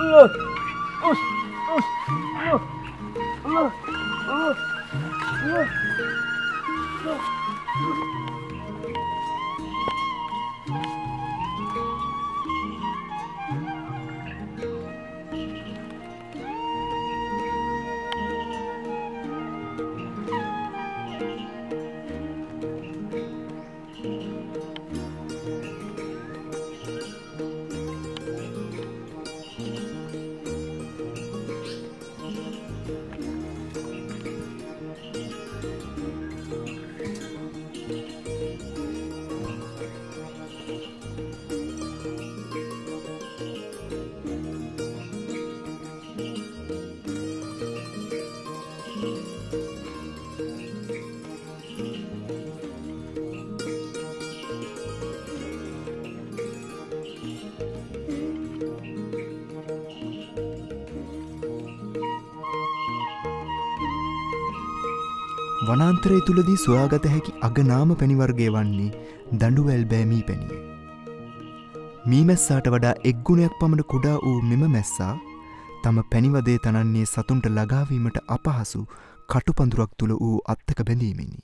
වනාන්තරය තුළදී සොයාගත හැකි අගනාම පැණිවර්ගය වන්නේ දඬුවැල් බෑ මී පැණිය. මීමැස්සාට වඩා එක්ගුණයක් පමණ කුඩා වූ මෙම මැස්සා තම පැණිවදේ තනන්නේ සතුන්ට ලගාවීමට අපහසු කටුපඳුරක් තුළ වූ අත්තක බැඳීමෙනි.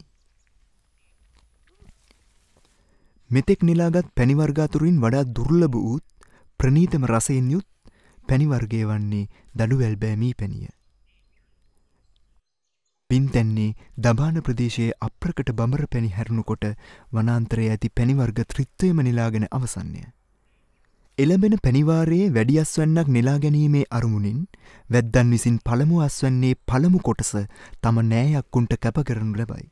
මෙතෙක් නෙලාගත් පැණිවර්ගාතුරින් වඩා දුර්ලභ වූත් ප්‍රනීතම රසයෙන් යුත් පැණිවර්ගය වන්නේ දඬුවැල් බෑ මී පැණිය. පින්තැන්නේ දබාන ප්‍රදේශයේ අප්‍රකට බඹර පැණි හැරුණුකොට වනාන්තරයේ ඇති පැණිවර්ග ත්‍රිත්වයම නෙලාගෙන අවසන්ය. එළඹෙන පැණිවාරයේ වැඩි අස්වැන්නක් නෙලා ගැනීමේ අරමුණින් වැද්දන් විසින් පළමු අස්වැන්නේ පළමු කොටස තම නෑයක්කුන්ට කැප කරනු ලැබයි.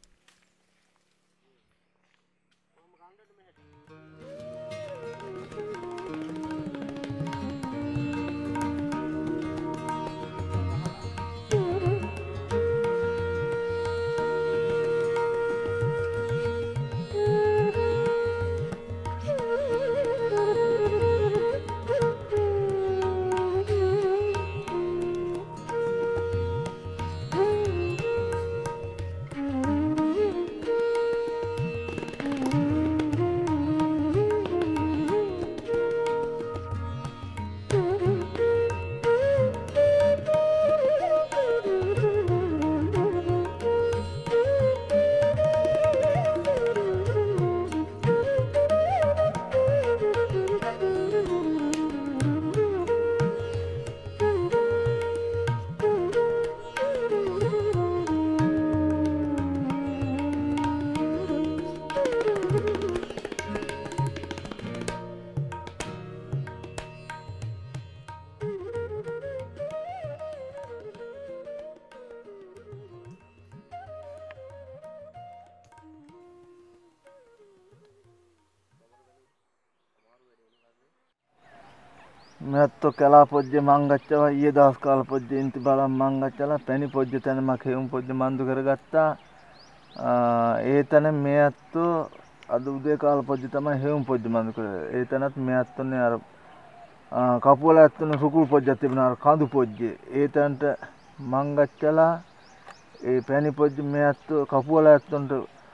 මෙත්තු කලා පොජ්ජේ මංගච්චවා ඊයේ දවස් කාල පොජ්ජේ ඉන්ති බලන් මංගච්චලා පැණි පොජ්ජේ තැන මම හේවුම් පොජ්ජේ මන්දු කරගත්තා. ඒ තැන මේ අත්තු අද උදේ කාල පොජ්ජේ තමයි හේවුම් පොජ්ජේ මන්දු කරේ. ඒ තැනත් මේ අත්තුනේ අර කපුවල ඇත්තුනේ රුකුල් පොජ්ජක් තිබුණා අර කඳු පොජ්ජේ. ඒ තැනට මංගච්චලා ඒ පැණි පොජ්ජේ මේ අත්තු කපුවල ඇත්තුන්ට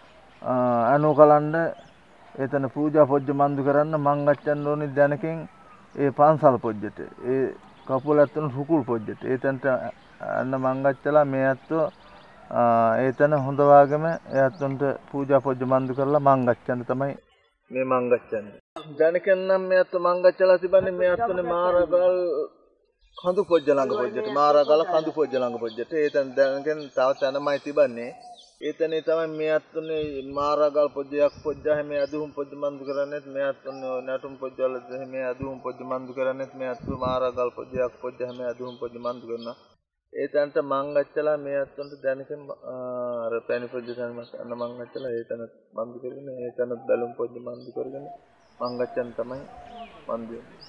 අනු කලන්න ඒ තැන පූජා පොජ්ජේ මන්දු කරන්න මංගච්චන්න ඕනි දැනකින් ඒ පන්සල් පොජ්ජට ඒ කපුවල ඇත්තන රුකුල් පොජ්ජට ඒ තැනට අන්න මංගච්චලා මේ ඇත්තෝ ඒ තැන හොඳ වාගෙම ඒ ඇත්තන්ට පූජා පොජ්ජ මන්දු කරලා මංගච්ඡන්න තමයි මේ මංගච්ඡන්නේ. දැනකෙන් නම් මේ ඇත්තෝ මංගච්චලා තිබන්නේ මේ ඇත්තනේ මාරගල් කඳු පොජ්ජ ළඟ පොජ්ජට මාරගල කඳු පොජ්ජ ළඟ පොජ්ජට ඒ තැන දැනකෙන් තව තැනමයි තිබන්නේ. ඒ තැනේ තමයි මේ ඇත්තනේ මාරගල් පොජ්ජයක් පොජ්ජා හැම අදුම් පොජ්ජ මන්දු කරන්නේත් මේ ඇත්තනේ නටුම් පොජ්ජවල හැම අදුම් පොජ්ජ මන්දු කරන්නේත් මේ ඇත්තෝ මාරගල් පොජ්ජයක් පොජ්ජා හැම අදුම් පොජ්ජ මන්දු කරනවා. ඒ තැනට මංගච්චලා මේ ඇත්තන්ට දැනකෙන් අර පැණි පොජ්ජ තැන අන්න මංගච්චලා ඒ තැන මන්දු කරගෙන ඒ තැන බැලුම් පොජ්ජ මන්දු කරගෙන මංගච්ඡන් තමයි මන්දු වෙන්නේ.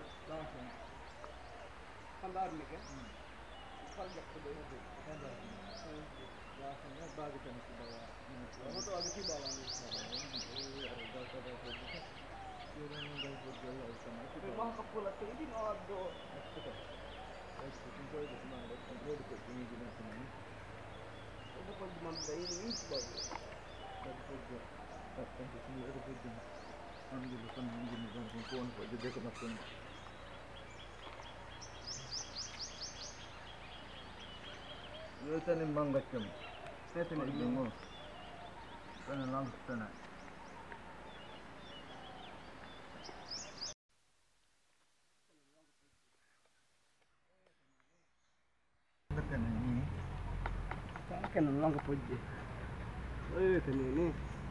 Kandar nih kan, kalau nggak perlu itu. Yote mangacham. Sete ni dengo. Kana lang sana. Kan lang pojje. Tani ni.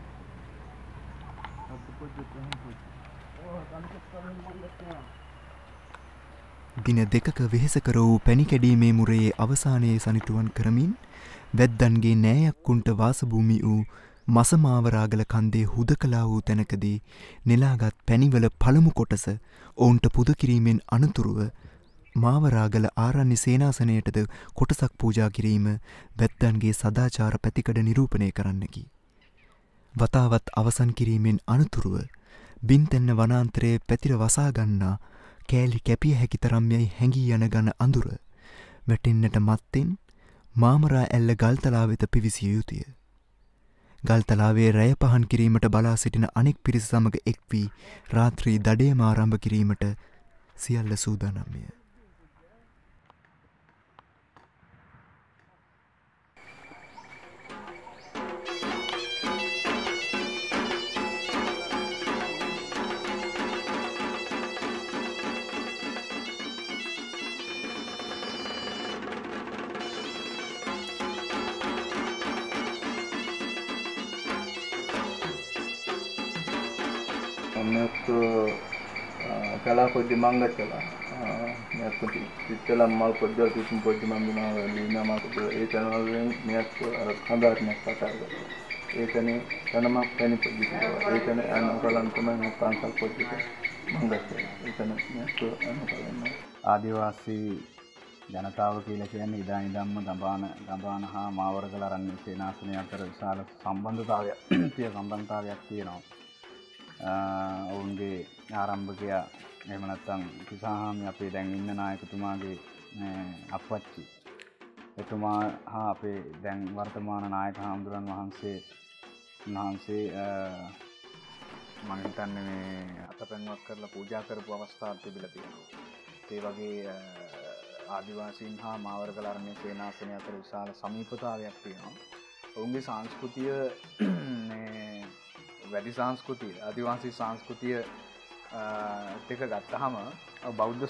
Aku pojje tahan pojje. Oh, kan kita mangacham. දින දෙකක වෙහෙස කර වූ පැණි කැඩීමේ මුරයේ අවසානයේ සනිටුවන් කරමින් වැද්දන්ගේ නෑයක්කුන්ට වාසභූමි වූ මසමාවරාගල කන්දේ හුදකලා වූ තැනකදී නෙලාගත් පැණිවල පළමු කොටස ඔවුන්ට පුද කිරීමෙන් අනතුරුව මාවරාගල ආරණ්‍ය සේනාසනයටද කොටසක් පූජා කිරීම වැද්දන්ගේ සදාචාර පැතිකඩ නිරූපණය කරන්නකි. වතාවත් අවසන් කිරීමෙන් අනතුරුව බින්තැන්න වනාන්තරයේ පැතිර වසා ගන්නා කෑලි කැපිය හැකි තරම් යයි හැඟී යන ගන අඳුර වැටෙන්නට මත්තෙන් මාමරා ඇල්ල ගල්තලා වෙත පිවිසිය යුතුය. ගල්තලාවේ රැය පහන් කිරීමට බලා සිටින අනෙක් පිරිස සමග එක් වී රාත්‍රී දඩයම ආරම්භ කිරීමට සියල්ල සූදානම්ය. Metu kalau kau di mangga cila, metu di dalam mal kerja di tempat di mana lina mal kerja, channel yang metu ada kandar ni kata ada, channel karena mak kini pergi tu, channel anak kalau teman nak pansal pergi tu mangga cila, channel metu anak kalau ආදිවාසී ජනතාව කියලා කියන්නේ ඉදානින්දම්ම දඹාන හා මාවරගල අරණ්‍ය සේනාසනය අතර විශාල සම්බන්ධතාවයක් තියෙනවා. ඔවුන්ගේ ආරම්භකයා එහෙම නැත්නම් කිසාහාමි අපේ දැන් ඉන්න නායකතුමාගේ අප්පච්චි එතුමා හා අපේ දැන් වර්තමාන නායක හාමුදුරන් වහන්සේ මම හිතන්නේ මේ අතපැන්වත් කරලා පූජා කරපු අවස්ථාවක් තිබිලා තියෙනවා. ඒ වගේ ආදිවාසීන් හා මාවරගල අරණ්‍ය සේනාසනය අතර විශාල සමීපතාවයක් තියෙනවා. ඔවුන්ගේ සංස්කෘතිය වැඩි සංස්කෘතිය ආදිවාසී සංස්කෘතිය දෙක ගත්තහම බෞද්ධ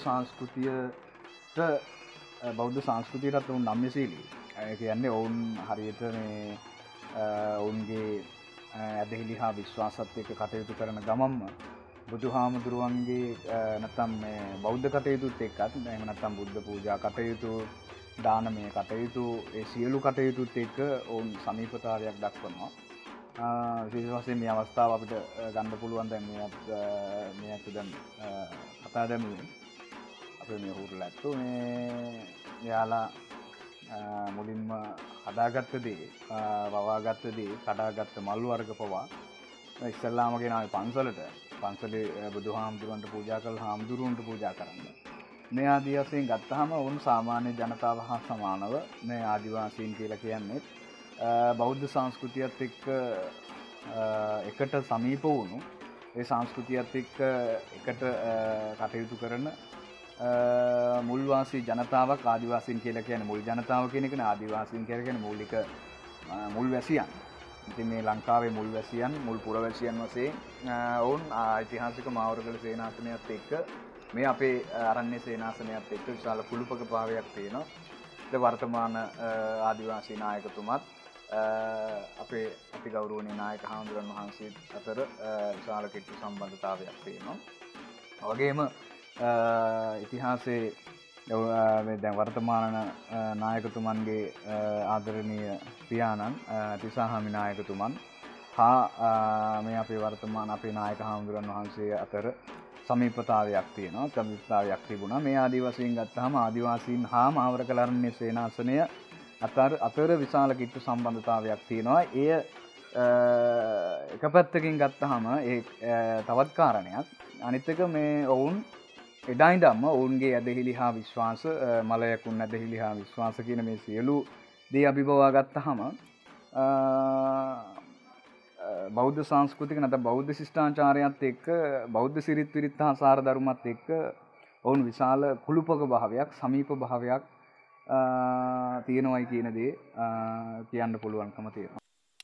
සංස්කෘතියටත් උන් නම්‍යශීලී. ඒ කියන්නේ ඔවුන් හරියට මේ ඔවුන්ගේ ඇදහිලි හා විශ්වාසත් එක්ක කටයුතු කරන ගමන්ම බුදුහාමුදුරුවන්ගේ නැත්නම් මේ බෞද්ධ කටයුතුත් එක්කත් එහෙම නැත්නම් බුද්ධ පූජා කටයුතු දානමය කටයුතු ඒ සියලු කටයුතුත් එක්ක ඔවුන් සමීපතාවයක් දක්වනවා. විශේෂ වශයෙන් මේ අවස්ථාව අපිට ගන්න පුළුවන් දැන් මේත් දැන් කතා දැමුවේ අපේ මේ හුරුලැත්තු මේ යාලා මුලින්ම හදාගත්ත දේ වවාගත්ත දේ කඩාගත්ත මල් වර්ග පවා ඉස්සල්ලාම ගෙනාවේ පන්සලේ බුදුහාමුදුරන්ට පූජා කරලා හාමුදුරුවන්ට පූජා කරන්න. මේ ආදිවාසීන් ගත්තාම වුන් සාමාන්‍ය ජනතාව හා සමානව මේ ආදිවාසීන් කියලා කියන්නේ බෞද්ධ සංස්කෘතියත් එක්ක එකට සමීප වුණු ඒ සංස්කෘතියත් එක්ක එකට කටයුතු කරන මුල්වාසී ජනතාවක් ආදිවාසීන් කියලා කියන්නේ මුල් ජනතාව කියන එකනේ ආදිවාසීන් කියලා කියන්නේ මූලික මුල් වැසියන්. ඉතින් මේ ලංකාවේ මුල් වැසියන් මුල් පුරවැසියන් වශයෙන් ඔවුන් ඓතිහාසික මාවරගල සේනාසනයත් එක්ක මේ අපේ අරණ්‍ය සේනාසනයත් එක්ක විශාල කුළුපක භාවයක් තියෙනවා. වර්තමාන ආදිවාසී නායකතුමත් අපේ අතිගෞරවනීය නායක හාමුදුරන් වහන්සේ අතර විශාල කිට්ටු සම්බන්ධතාවයක් තියෙනවා. වගේම ඉතිහාසයේ දැන් වර්තමාන නායකතුමන්ගේ ආදරණීය පියාණන් තිසාහාමි නායකතුමන් හා මේ අපේ වර්තමාන අපේ නායක හාමුදුරන් වහන්සේ අතර සමීපතාවයක් තියෙනවා. සමීපතාවයක් තිබුණා. මේ ආදිවාසීන් ගත්තාම ආදිවාසීන් හා මාවරගල අරණ්‍ය සේනාසනය අතර විශාල කිට්ටු සම්බන්ධතාවයක් තියෙනවා. එය එක පැත්තකින් ගත්තහම ඒ තවත් කාරණයක්. අනිත් එක මේ ඔවුන් එදා ඉඳන්ම ඔවුන්ගේ ඇදහිලි හා විශ්වාස මලයකුන් ඇදහිලි හා විශ්වාස කියන මේ සියලු දේ අභිබවා ගත්තහම බෞද්ධ සංස්කෘතික නැත්නම් බෞද්ධ ශිෂ්ටාචාරයත් එක්ක බෞද්ධ සිරිත් විරිත් හා සාර ධර්මත් එක්ක ඔවුන් විශාල කුළුපක භාවයක් සමීප භාවයක් තියෙනවයි කියන දේ කියන්න පුළුවන්කම තියෙනවා.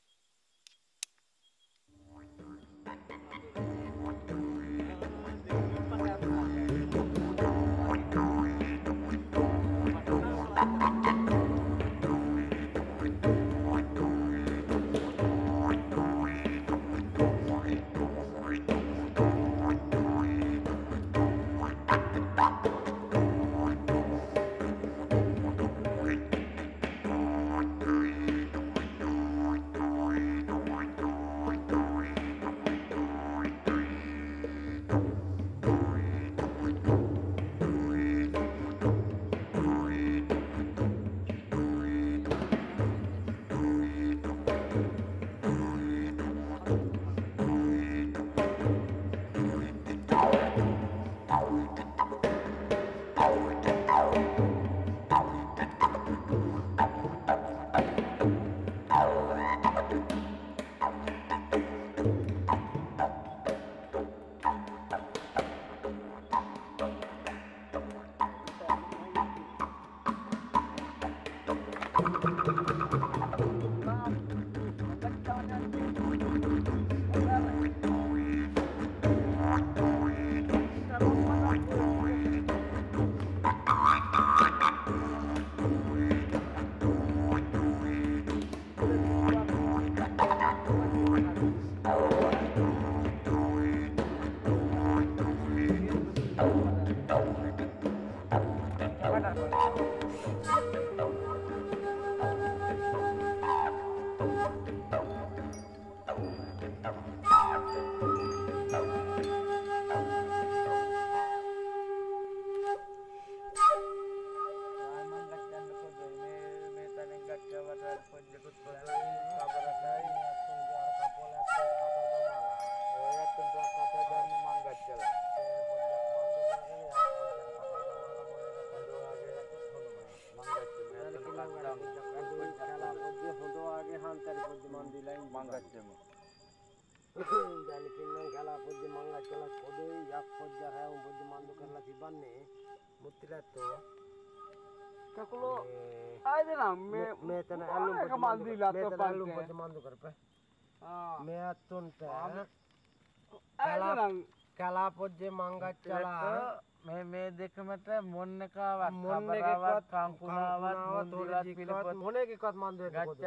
කලාපොජ්ජේ මංගච්චලා මේ දෙකමට මොන්න එකවත් කබරාවත් කංකුණාවත් මොන්දිලත් පිළිපොත් මොන එකකවත් මන්ද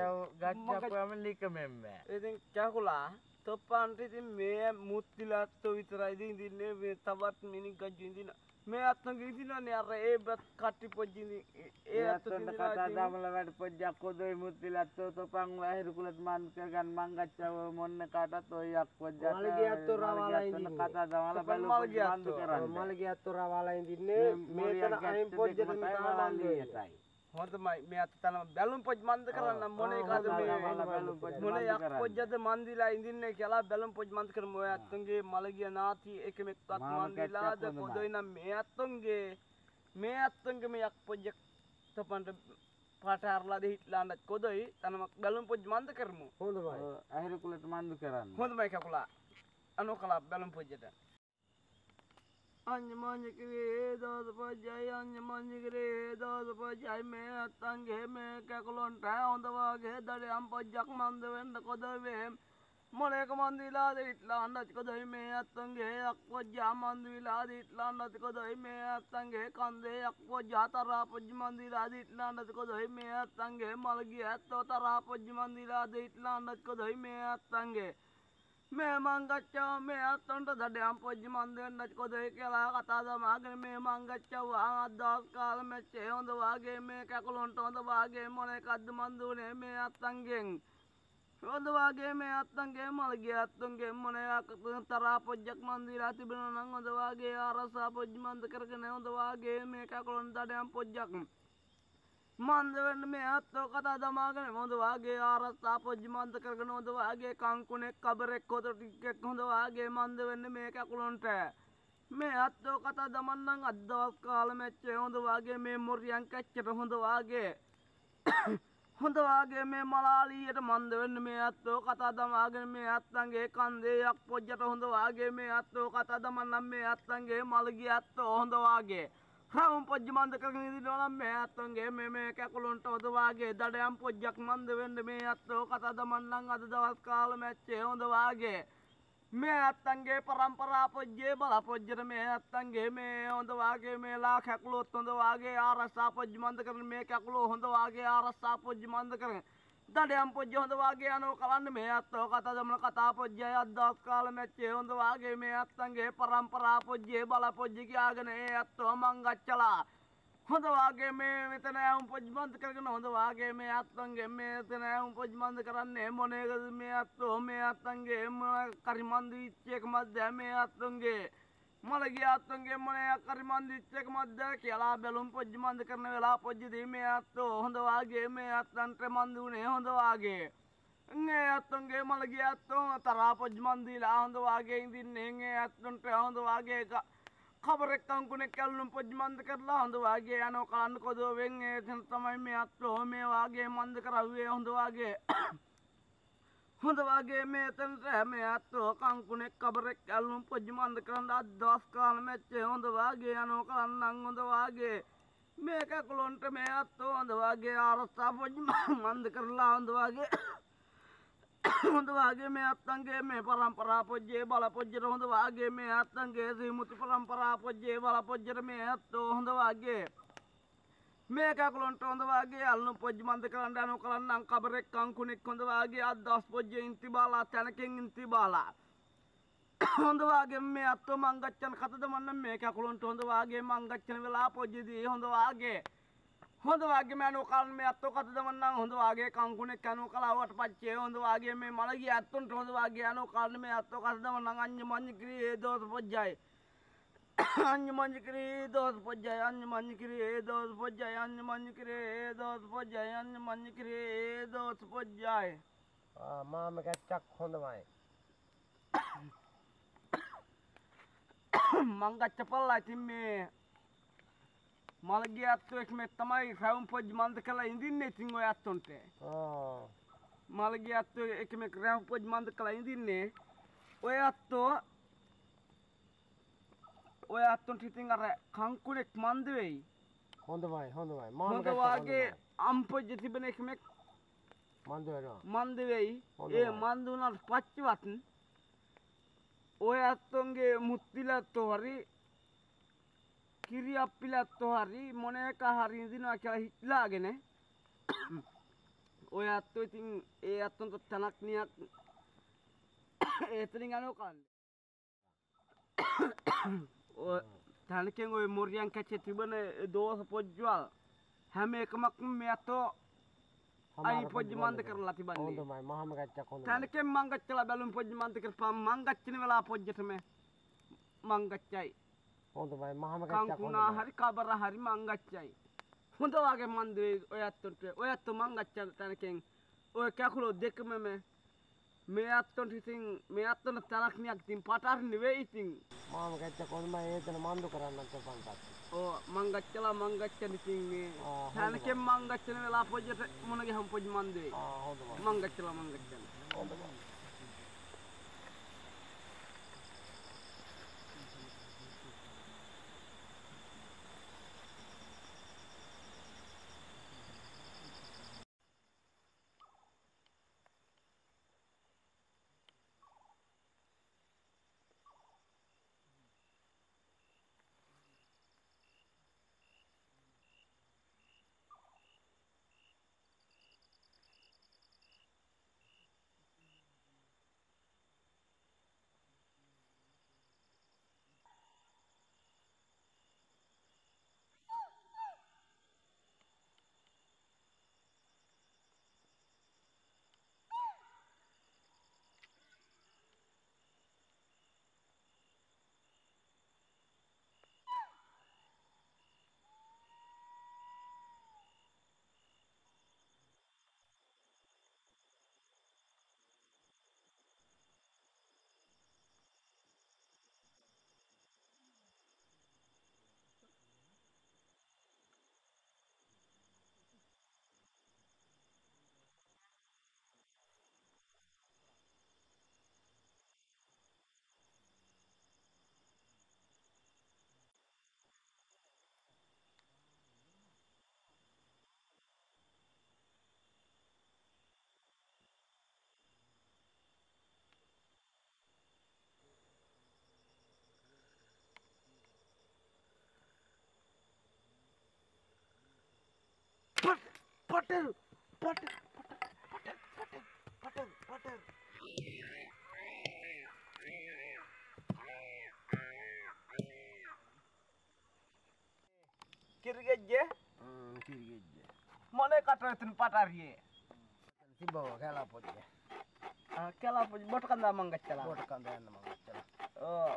ගච්ඡාපුවම ලිකමෙන් බෑ. ඉතින් කකුලා තොප්පන්ට ඉතින් මේ මුත්තිලත්තු විතරයි ඉඳින්නේ මේ තවත් මිනික් ගජ්ජු ඉඳින මේ අත්නගේ ඉඳිනනේ අර ඒ කට්ටි පොජ්ජි ඒ අත්තුන්ට කතා දාමල වැඩ පොජ්ජක් කොදොයි මුත්තිලත්තු තොපන් වැහිරුකුලත් මන් කරගන් මං ගච්ඡාව මොන්න කාටත් ඔය යක් පොජ්ජක් මල්ගේ අත්තුරා වාලා ඉඳින්නේ කතා දාමල බැලු මල්ගේ කරන්නේ මල්ගේ අත්තුරා වාලා ඉඳින්නේ මේතන අයින් පොජ්ජට තමයි හොඳමයි මේ අතන බැලුම් පොජ් මන්ද කරන්න මොන එකද මේ මොන යක් පොජ්ජද මන්දිලා ඉඳින්නේ කියලා බැලුම් පොජ් මන්ද කරමු ඔය අත්තුන්ගේ මලගිය නාති එකමෙක්වත් මන්දිලාද කොදොයි නම් මේ අත්තුන්ගේ මේ යක් පොජ්ජක් තපන්ට පාටාරලා දෙහිටලාන්න කොදොයි තනම බැලුම් පොජ් මන්ද කරමු හොඳමයි අහිරුකුලට මන්ද කරන්න හොඳමයි කකුලා අනෝකලා බැලුම් පොජ්ජට අඤ්ඤමඤ්ඤකේ දාස පජ්ජය අඤ්ඤමඤ්ඤකේ දාස පජ්ජය මේ අත්තන්ගේ මේ කකුලොන්ට හොඳ වාගේ දඩයන් පොජ්ජක් මන්ද වෙන්න කොදවේ මොලේක මන්දිලා දෙట్లా කොදයි මේ අත්තන්ගේ යක් පොජ්ජා මන්දිලා දෙట్లా කොදයි මේ අත්තන්ගේ කන්දේ යක් පොජ්ජා තරා පොජ්ජි මන්දිලා දෙట్లా කොදයි මේ අත්තන්ගේ මල්ගිය ඇත්තෝ තරා පොජ්ජි මන්දිලා දෙట్లా කොදයි මේ අත්තන්ගේ මේ මංගච්ඡාව මේ අත්තන්ට දඩයන් පොජ්ජි මන්ද වෙන්න කොදේ කියලා කතා දමාගෙන මේ මංගච්ඡාව ආදදාස් කාල මෙච්චේ හොඳ වාගේ මේ කකුලොන්ට හොඳ වාගේ මොන එකක්ද මන්දුනේ මේ අත්තන්ගෙන් හොඳ වාගේ මේ අත්තන්ගේ මල්ගේ අත්තුන්ගේ මොන එකක් තරා පොජ්ජක් මන්දිලා තිබෙනවා නම් හොඳ වාගේ ආරසා පොජ්ජි මන්ද කරගෙන හොඳ වාගේ මේ කකුලොන්ට දඩයන් පොජ්ජක් මන්ද වෙන්න මේ අත්තෝ කතා දමාගෙන හොඳ වාගේ ආරස්සා පොජ්ජි මන්ද කරගෙන හොඳ වාගේ කංකුණෙක් කබරෙක් හොද ටිකෙක් හොඳ වාගේ මන්ද වෙන්න මේ කැකුලොන්ට මේ අත්තෝ කතා දමන්නම් අද දවස් කාල මැච්චේ හොඳ වාගේ මේ මොරියන් කැච්චට හොඳ වාගේ හොඳ වාගේ මේ මලාලියට මන්ද වෙන්න මේ අත්තෝ කතා දමාගෙන මේ අත්තන්ගේ කන්දේ යක් පොජ්ජට හොඳ වාගේ මේ අත්තෝ කතා දමන්නම් මේ අත්තන්ගේ මලගිය අත්තෝ හොඳ වාගේ රවුම් පොජ්ජි මන්ද කරගෙන ඉඳිනවා නම් මේ අත්තන්ගේ මේ කැකුලොන්ට හොඳ වාගේ දඩයන් පොජ්ජක් මන්ද වෙන්න මේ අත්තෝ කතා දමන්නම් අද දවස් කාල මැච්චේ හොඳ වාගේ මේ අත්තන්ගේ පරම්පරා පොජ්ජේ බල පොජ්ජට මේ අත්තන්ගේ මේ හොඳ වාගේ මේ ලා කැකුලොත් හොඳ වාගේ ආරස්සා පොජ්ජි මන්ද කරන මේ කැකුලෝ හොඳ වාගේ ආරස්සා පොජ්ජි මන්ද කරන දඩයන් පොජ්ජ හොඳ වාගේ යනෝ කලන්න මේ අත්තෝ කතා දමන කතා පොජ්ජය අද දවස් කාල මැච්චේ හොඳ වාගේ මේ අත්තන්ගේ පරම්පරා පොජ්ජේ බල පොජ්ජි කියාගෙන ඒ අත්තෝ මංගච්චලා හොඳ වාගේ මේ මෙතන ඇවුම් පොජ්ජි මන්ද කරගෙන හොඳ වාගේ මේ අත්තන්ගේ මේ මෙතන ඇවුම් පොජ්ජි මන්ද කරන්නේ මොනේකද මේ අත්තෝ මේ අත්තන්ගේ කරි මන්ද විච්චේක මැද මේ අත්තන්ගේ මලගිය අත්තන්ගේ මොනේ කරි මන්ද විච්චේක මැද කියලා බැලුම් පොජ්ජි මන්ද කරන වෙලාව පොජ්ජි දී මේ අත්තෝ හොඳ වාගේ මේ අත්තන්ට මන්ද උනේ හොඳ වාගේ මේ අත්තන්ගේ මලගිය අත්තෝ තරහා පොජ්ජි මන්ද දීලා හොඳ වාගේ ඉඳින්නේ මේ අත්තන්ට හොඳ වාගේ खबरें कंकुने कल्लुम पज मंद करला होंद वागे यानो कान को दो वेंगे समय में अत्तो में वागे मंद करावे होंद वागे होंद वागे में तन रे में अत्तो कंकुने खबरें कल्लुम पज मंद करंदा 10 काल में चे होंद वागे यानो कान नंग होंद वागे में का क्लोंट में अत्तो होंद वागे आरसा पज मंद करला होंद वागे होंद वागे में अत्तंगे में परंपरा पोजे बाला पोजर होंद वागे में अत्तंगे श्रीमुति परंपरा पोजे बाला पोजर में अत्तो होंद वागे में का क्लोंट होंद वागे अल्नु पोज मंद करंडानो करन्ना कबरे कंकुनिक होंद वागे आ 10 पोजे इंति बाला तनकें इंति बाला होंद वागे में अत्तो मंगच्चन खतद मन में का क्लोंट होंद वागे मंगच्चन वेला पोजे दी होंद वागे होंद वागे में अनुकाल में अत्तो कत दमन्ना होंद वागे कंकुने कनु कलावट पच्चे होंद वागे में मलगी अत्तुन होंद वागे अनुकाल में अत्तो कत दमन्ना अंज मंज क्री दोस पज्जाय अंज मंज क्री दोस पज्जाय अंज मंज क्री दोस पज्जाय अंज मंज क्री दोस पज्जाय अंज मंज क्री दोस पज्जाय मां में का चक होंद वाय मंगा चपल लाती में मलगी अत्तो एक में तमाई राउं पज मंद कला इंदिने तिंगो अत्तोंटे मलगी अत्तो एक में राउं पज मंद कला इंदिने ओए अत्तोंटे तिंगरे कंकुने मंद वेई होंद वाय होंद वागे अम पज तिबने एक में मंद वेई ए मंद उना पच्चवतन ओए अत्तोंगे मुत्तिला तोरी किरिया पिला तोहारी मोने का हारी दिन क्या हिटलागे ने ओया तो तिंग ए अतन तो तनक निया ए तनिंगानो कान ओ तनके ओय मोरियां कचे तिबने दोस पोज्वाल हमें एकमक में तो आई पोज मंद करला तिबने होंद माय महा में का चक होंद तनके मंगच्चला बेलुम पोज मंद कर पा मंगच्चने वाला पोजट में मंगच्चाई होंद भाई महा में का कंकुना हरि काबरा हरि मंगच्चाई होंद वागे मंदे ओया तो मंगच्चा तनकें ओय क्याखुलो देख में अत्तों थिंग में अत्तों तनक निया तिम पटार निवे इतिंग महा में का चक होंद माय ए तन मंदो कराना तो पंता ओ मंगच्चा नितिंग में तनके मंगच्चने वेला पोजट मुनगे हम पोज मंदे होंद मंगच्चा होंद පටර් පටර් පටර් පටර් කිරිගෙජ්ජේ කිරිගෙජ්ජ මොනේ කටරතුන් පටාරියේ තිබව කැලා පොච්චේ කියලා බොට කන්දා මං ගච්චලා බෝට කන්ද යන්න මං ගච්චලා ඕ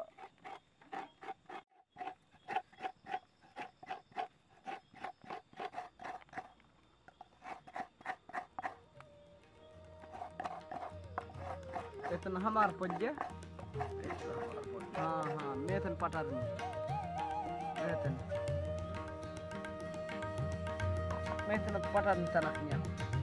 එතන හමාර පොජ්ජේ हाँ मेथन पटार मेथन पटार tanahnya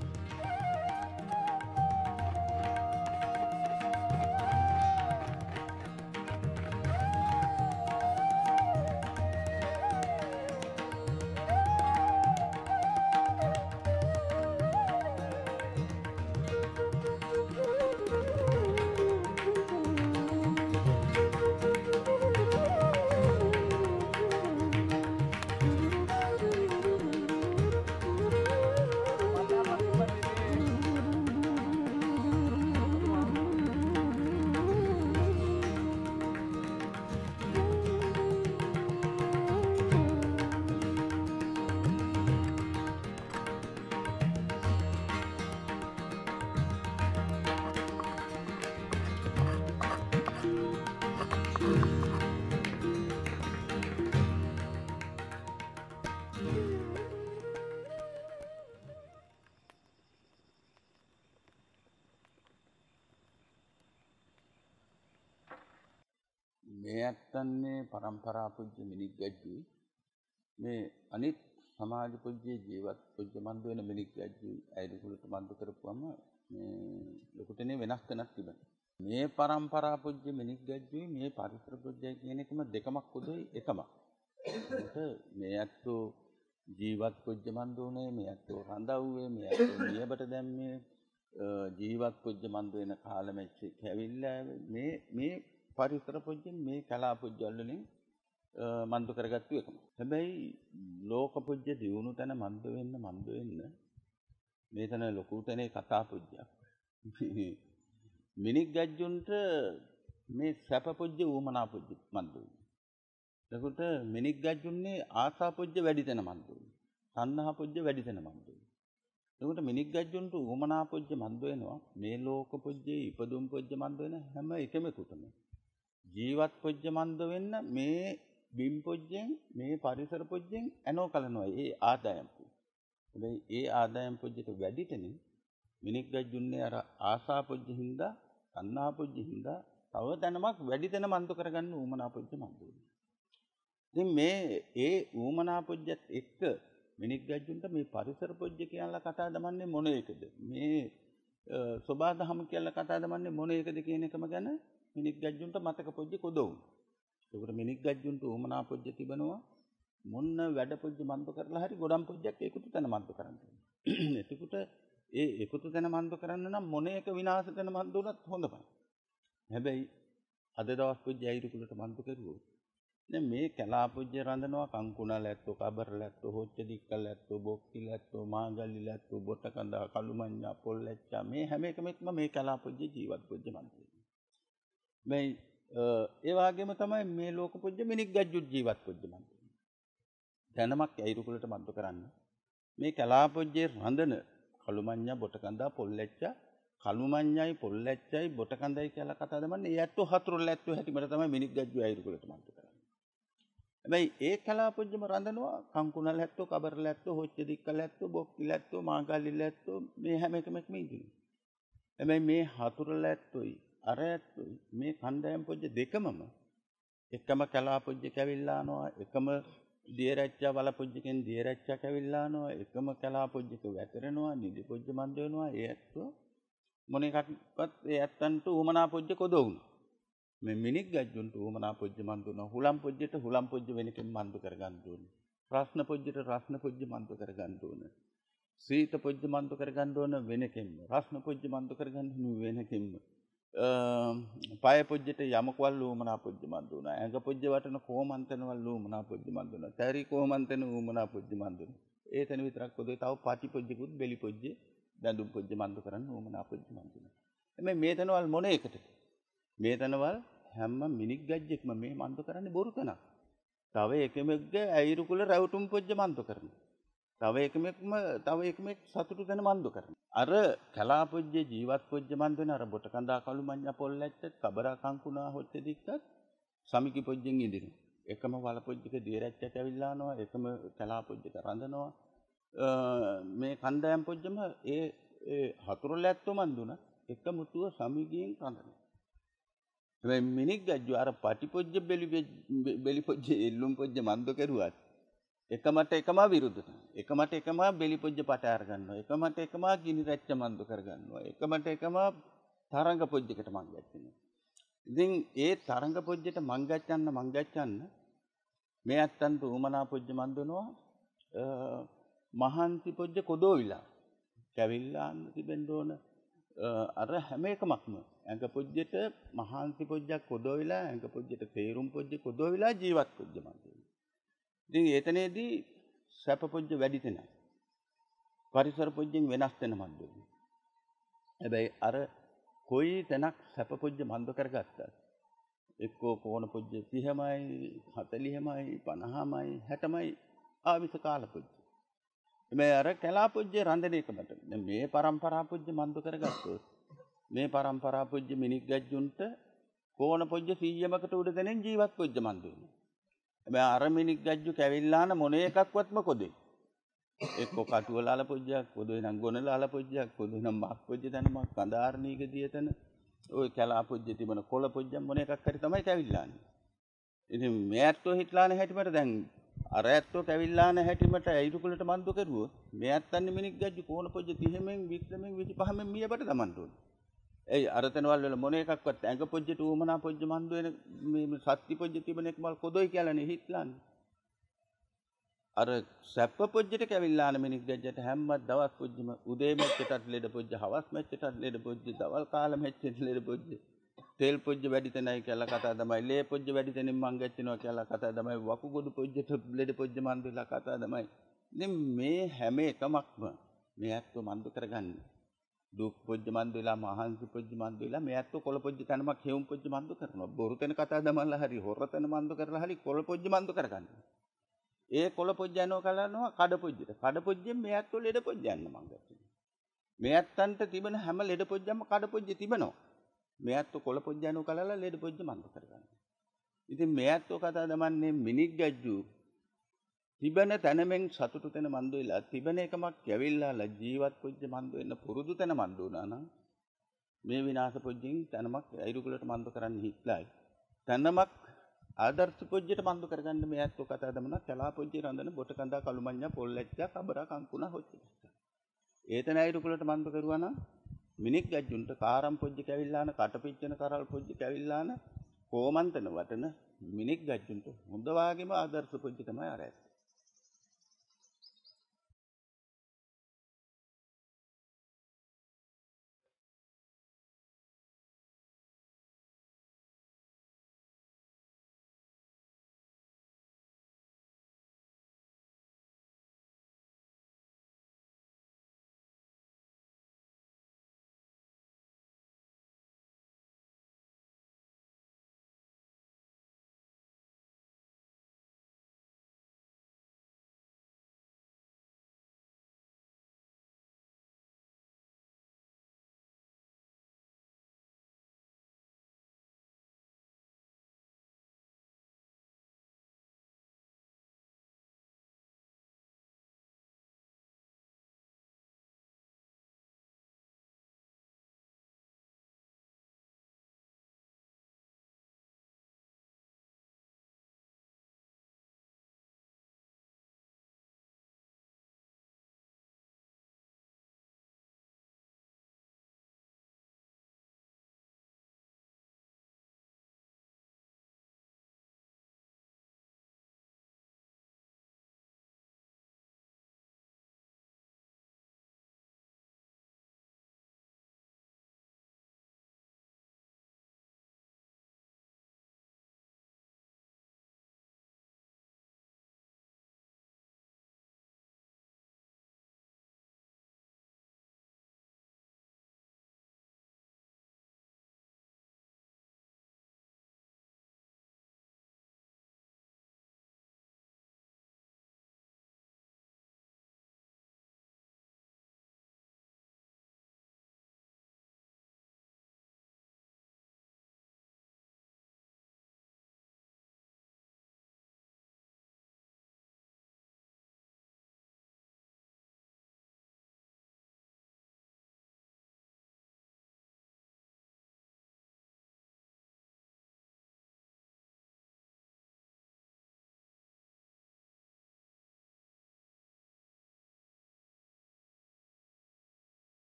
මේ ඇත්තන්නේ පරම්පරා පුජ්‍ය මිනික් ගැජ්ජුයි මේ අනිත් සමාජ පුජ්‍ය ජීවත් පුජ්‍ය මන්ද වෙන මිනික් ගැජ්ජුයි ඇයිදුකුලට මන්ද කරපුවම මේ ලොකුටනේ වෙනස් වෙනස් තිබෙනවා මේ පරම්පරා පුජ්‍ය මිනික් ගැජ්ජුයි මේ පරිසර පුජ්‍යයි කියන එකම දෙකමක් උදේ එකමක් ඒකට මේ ඇත්තෝ ජීවත් පුජ්‍ය මන්ද උනේ මේ ඇත්තෝ රඳවුවේ මේ ඇත්තෝ නියබට දැම්මේ ජීවත් පුජ්‍ය මන්ද වෙන කාලෙමැච්ච කැවිල්ලා මේ පරිසර පුජ්‍යෙන් මේ කලා පුජ්‍යවල වලින් මන්ද කරගත්තු එකම. හැබැයි ලෝක පුජ්‍ය දියුණු තැන මන්ද වෙන්න මේ තන ලොකු තැනේ කතා පුජ්‍යයක්. මිනික් ගැජ්ජුන්ට මේ සැප පුජ්‍ය ඌමනා පුජ්‍ය මන්ද වෙනවා. එතකොට මිනික් ගැජ්ජුන්නේ ආසා පුජ්‍ය වැඩි තැන මන්ද වෙනවා. තණ්හා පුජ්‍ය වැඩි තැන මන්ද වෙනවා. එතකොට මිනික් ගැජ්ජුන්ට ඌමනා පුජ්‍ය මන්ද වෙනවා. මේ ලෝක පුජ්‍යේ ඉපදුම් පුජ්‍ය මන්ද වෙන හැම එකමෙකුටම ජීවත් පුජ්‍ය මන්ද වෙන්න මේ බිම් පුජ්‍යෙන් මේ පරිසර පුජ්‍යෙන් ඇනෝ කලනවා ඒ ආදායම් පුජ්‍ය. හැබැයි ඒ ආදායම් පුජ්‍යට වැඩිටනේ මිනික් ගැජ්ජුන්නේ අර ආසා පුජ්‍ය හින්දා තණ්හා පුජ්‍ය හින්දා තව දැනමක් වැඩි තැන මන්ද කරගන්න ඌමනා පුජ්‍ය මන්ද වෙනවා. ඉතින් මේ ඒ ඌමනා පුජ්‍යත් එක්ක මිනික් ගැජ්ජුන්ට මේ පරිසර පුජ්‍ය කියලා කතා දමන්නේ මොන එකද? මේ සබාදහම කියලා කතා දමන්නේ මොන එකද කියන එකම ගැන මිනික් ගැජ්ජුන්ට මතක පුජ්‍ය කොදවුණා. ඒකට මිනික් ගැජ්ජුන්ට ඌමනා පුජ්‍ය තිබෙනවා මොන්න වැඩ පුජ්‍ය මන්ද කරලා හරි ගොඩම් පුජ්‍යක් ඒකුතු තැන මන්ද කරන්න. එතකොට ඒ ඒකුතු තැන මන්ද කරන්න නම් මොන එක විනාශ තැන මන්ද උනත් හොඳයි. හැබැයි අද දවස් පුජ්‍ය අයිරුකුලට මන්ද කරුවෝ. දැන් මේ කලා පුජ්‍ය රඳනවා කංකුණලැත්තෝ කබරලැත්තෝ හොච්ච දික්කලැත්තෝ බොක්කිලැත්තෝ මාගල්ලිලැත්තෝ බොටකඳා කළුමඤ්ඤා පොල්ලැච්චා මේ හැම එකමෙක්ම මේ කලා පුජ්‍ය ජීවත් පුජ්‍ය මන්ද මේ ඒ වගේම තමයි මේ ලෝක පුජ්‍ය මිනික් ගැජ්ජුත් ජීවත් පුජ්‍ය මන්ද දැනමක් ඇයිරුකුලට මන්ද කරන්න මේ කලා පුජ්‍යේ රඳන කළුමඤ්ඤා බොටකඳා පොල්ලැච්චා කළුමඤ්ඤයි පොල්ලැච්චයි බොටකඳයි කියලා කතා දමන්නේ ඒ ඇත්තෝ හතුරුල ඇත්තෝ හැටිමර තමයි මිනික් ගැජ්ජු ඇයිරුකුලට මන්ද කරන්නේ. හැබැයි ඒ කලා පුජ්‍යම රඳනවා කංකුණල් ඇත්තෝ කබරල ඇත්තෝ හොච්ච දික්කල ඇත්තෝ බොක්කිල ඇත්තෝ මාගල්ලිල ඇත්තෝ මේ හැම එකමම ඉන්නේ. හැබැයි මේ හතුරුල ඇත්තෝයි අර ඇත්තෝයි මේ කණ්ඩායම් පුජ්‍ය දෙකමම එකම කලා පුජ්‍ය කැවිල්ලානවා එකම දියරැච්චා වල පුජ්‍යකෙන් දියරැච්චා කැවිල්ලානවා එකම කලා පුජ්‍යක වැතරෙනවා නිදි පුජ්‍ය මන්ද වෙනවා ඒ ඇත්තෝ මොන එකක්වත් ඒ ඇත්තන්ට උමනා පුජ්‍ය කොදවුණා. මේ මිනික් ගැජ්ජුන්ට උමනා පුජ්‍ය මන්ද වෙනවා. හුලම් පුජ්‍යට හුලම් පුජ්‍ය වෙනකෙන් මන්ද කරගන්න ඕනේ. රස්න පුජ්‍යට රස්න පුජ්‍ය මන්ද කරගන්න ඕනේ. සීත පුජ්‍ය මන්ද කරගන්න ඕන වෙනකෙන්ම. රස්න පුජ්‍ය මන්ද කරගන්න වෙනකෙන්ම. පාය පුජ්‍යට යමකවල් උමනා පුජ්‍ය මන්ද වෙනවා. ඇඟ පුජ්‍ය වටන කොමන්තනවල් උමනා පුජ්‍ය මන්ද වෙනවා. තැරි කොමන්තන උමනා පුජ්‍ය මන්ද වෙනවා. ඒතන විතරක් පොදේ තව පාටි පොජ්ජකුත් බෙලි පොජ්ජේ දඬුම් පොජ්ජ මන්දු කරන්න උමනා පොජ්ජ මන්දු. එමේ මේතනවල් මොන එකටද? මේතනවල් හැම මිනික් ගජ්ජෙක්ම මේ මන්දු කරන්නේ බොරු තනක්. තව එකමෙක්ගේ ඇයිරු කුල රැවටුම් පොජ්ජ මන්දු කරනවා. තව එකමෙක් සතුටු තැන මන්දු කරනවා. අර කලා පොජ්ජේ ජීවත් පොජ්ජ මන්දු වෙන අර බොට කඳා කළු මඤ්ඤා පොල් ඇට්ට කබරා කංකුණා හොත්තේ දික්කත් සමිකි පොජ්ජෙන් ඉදිනු. එකම වල පොජ්ජක දියරැච්චට ඇවිල්ලානවා එකම කලා පොජ්ජක රඳනවා. මේ කණ්ඩායම් පොජ්ජම ඒ හතුරුල ඇත්තෝ මන්දුන එක මුතුව සමිගියෙන් රඳනවා. මේ මිනික් ගජ්ජු අර පටි පොජ්ජ බෙලි පොජ්ජ එල්ලුම් පොජ්ජ මන්දු කරුවත් එකමට එකම විරුද්ධ. එකමට එකම බෙලි පොජ්ජ පට අර ගන්නවා. එකමට එකම ගිනි රැච්ච මන්දු කර ගන්නවා. එකමට එකම තරංග පොජ්ජකට මං ගැච්චෙනවා. ඉතින් ඒ තරංග පොජ්ජයට මං ගැච්චන්න මේ අත්තන්ට උමනා පොජ්ජ මන්දනවා මහන්ති පොජ්ජ කොදෝවිලා කැවිල්ලාන්න තිබෙන්න ඕන අර හැම එකමක්ම ඇඟ පොජ්ජෙට මහන්ති පොජ්ජක් කොදෝවිලා ඇඟ පොජ්ජෙට තේරුම් පොජ්ජ කොදෝවිලා ජීවත් පොජ්ජ මන්දනවා. ඉතින් එතනේදී සැප පොජ්ජ වැඩි තැන. පරිසර පොජ්ජෙන් වෙනස් තැන මන්ද වෙනවා. හැබැයි අර කොයි තැනක් සැප පොජ්ජ මන්ද කරගත්තත් එක්කෝ කෝණ පොජ්ජ 30මයි 40මයි 50මයි 60මයි ආවිස කාල පොජ්ජ. මේ අර කලා පොජ්ජේ රඳන එකකට මේ පරම්පරා පොජ්ජ මන්ද කරගත්තොත් මේ පරම්පරා පොජ්ජ මිනික් ගජ්ජුන්ට කෝණ පොජ්ජ 100මකට උඩ තැනින් ජීවත් පොජ්ජ මන්ද වෙනවා. හැබැයි අර මිනික් ගජ්ජු කැවිල්ලාන මොන එකක්වත්ම කොදේ. එක්ක කටුවල අල පොජ්ජක්, කොදේ නම් ගොනල අල පොජ්ජක්, කොදේ නම් මක් පොජ්ජ තනම කඳාරණීක දියතන ওই කැලා පොජ්ජ තිබුණ කොළ පොජ්ජක් මොන එකක් හරි තමයි කැවිල්ලාන්නේ. ඉතින් මේ ඇත්තෝ හිටලාන හැටිමට දැන් අර ඇත්තෝ කැවිල්ලාන හැටිමට අයිරුකුලට මන්දු කරුවොත් මේ ඇත්තන්නේ මිනික් ගජ්ජු කෝණ පොජ්ජ 30මෙන් 20මෙන් 25මෙන් මියබට දමන්න ඕනේ. ඒ අරතනවල් වල මොන එකක්වත් ඇඟ පොජ්ජට උමනා පොජ්ජ මන්දු වෙන මේ සත්ති පොජ්ජ තිබෙන එක මල් කොදොයි කියලානේ හිටලාන්නේ. අර සැප පොජ්ජට කැවිල්ලාන මිනික් ගජ්ජට හැම දවස් පොජ්ජම උදේ මෙච්චටත් ලෙඩ පොජ්ජ හවස් මෙච්චටත් ලෙඩ පොජ්ජ දවල් කාලෙ මෙච්චට ලෙඩ පොජ්ජ තෙල් පොජ්ජ වැඩි තැනයි කියලා කතා තමයි ලේ පොජ්ජ වැඩි තැනින් මං ගැච්චිනවා කියලා කතා තමයි වකුගඩු පොජ්ජට ලෙඩ පොජ්ජ මන්දු වෙලා කතා තමයි. ඉතින් මේ හැම එකමක්ම මේ ඇත්තෝ මන්දු කරගන්නේ දුක් පොජ්ජ මන්දු වෙලා මහන්සි පොජ්ජ මන්දු වෙලා මේ ඇත්තෝ කොළ පොජ්ජ තනමක් හේවුම් පොජ්ජ මන්දු කරනවා. බොරු තැන කතා දමලා හරි හොර තැන මන්දු කරලා හරි කොළ පොජ්ජ මන්දු කරගන්නවා. ඒ කොළ පොජ්ජ යනවා කලනවා කඩ පොජ්ජට. කඩ පොජ්ජෙන් මේ ඇත්තෝ ලෙඩ පොජ්ජ යන්න මං ගැච්චිනවා. මේ ඇත්තන්ට තිබෙන හැම ලෙඩ පොජ්ජම කඩ පොජ්ජ තිබෙනවා. මේ ඇත්තෝ කොළ පොජ්ජ යනවා කලලා ලෙඩ පොජ්ජ මන්දු කරගන්නවා. ඉතින් මේ ඇත්තෝ කතා දමන්නේ මිනික් ගජ්ජු තිබෙන තැනමෙන් සතුටු තැන මන්දු වෙලා තිබෙන එකමක් කැවිල්ලාලා ජීවත් පොජ්ජ මන්දු වෙන්න පුරුදු තැන මන්දු වුණා නම් මේ විනාශ පොජ්ජෙන් තැනමක් අයිරුකුලට මන්දු කරන්න හිටලායි. තැනමක් ආදර්ශ පොජ්ජයට මන්දු කරගන්න මේ ඇත්තෝ කතා දමන කලා පොජ්ජේ රඳන බොට කඳා කළු මඤ්ඤා පොල් ඇච්චා කබරා කංකුණා හොච්චි. ඒතන අයිරුකුලට මන්දු කරුවා නම් මිනික් ගජ්ජුන්ට කාරම් පොජ්ජ කැවිල්ලාන කටපිච්චන කරල් පොජ්ජ කැවිල්ලාන කොමන්තන වටන මිනික් ගජ්ජුන්ට හොඳ වාගේම ආදර්ශ පොජ්ජ තමයි අර ඇත්තේ.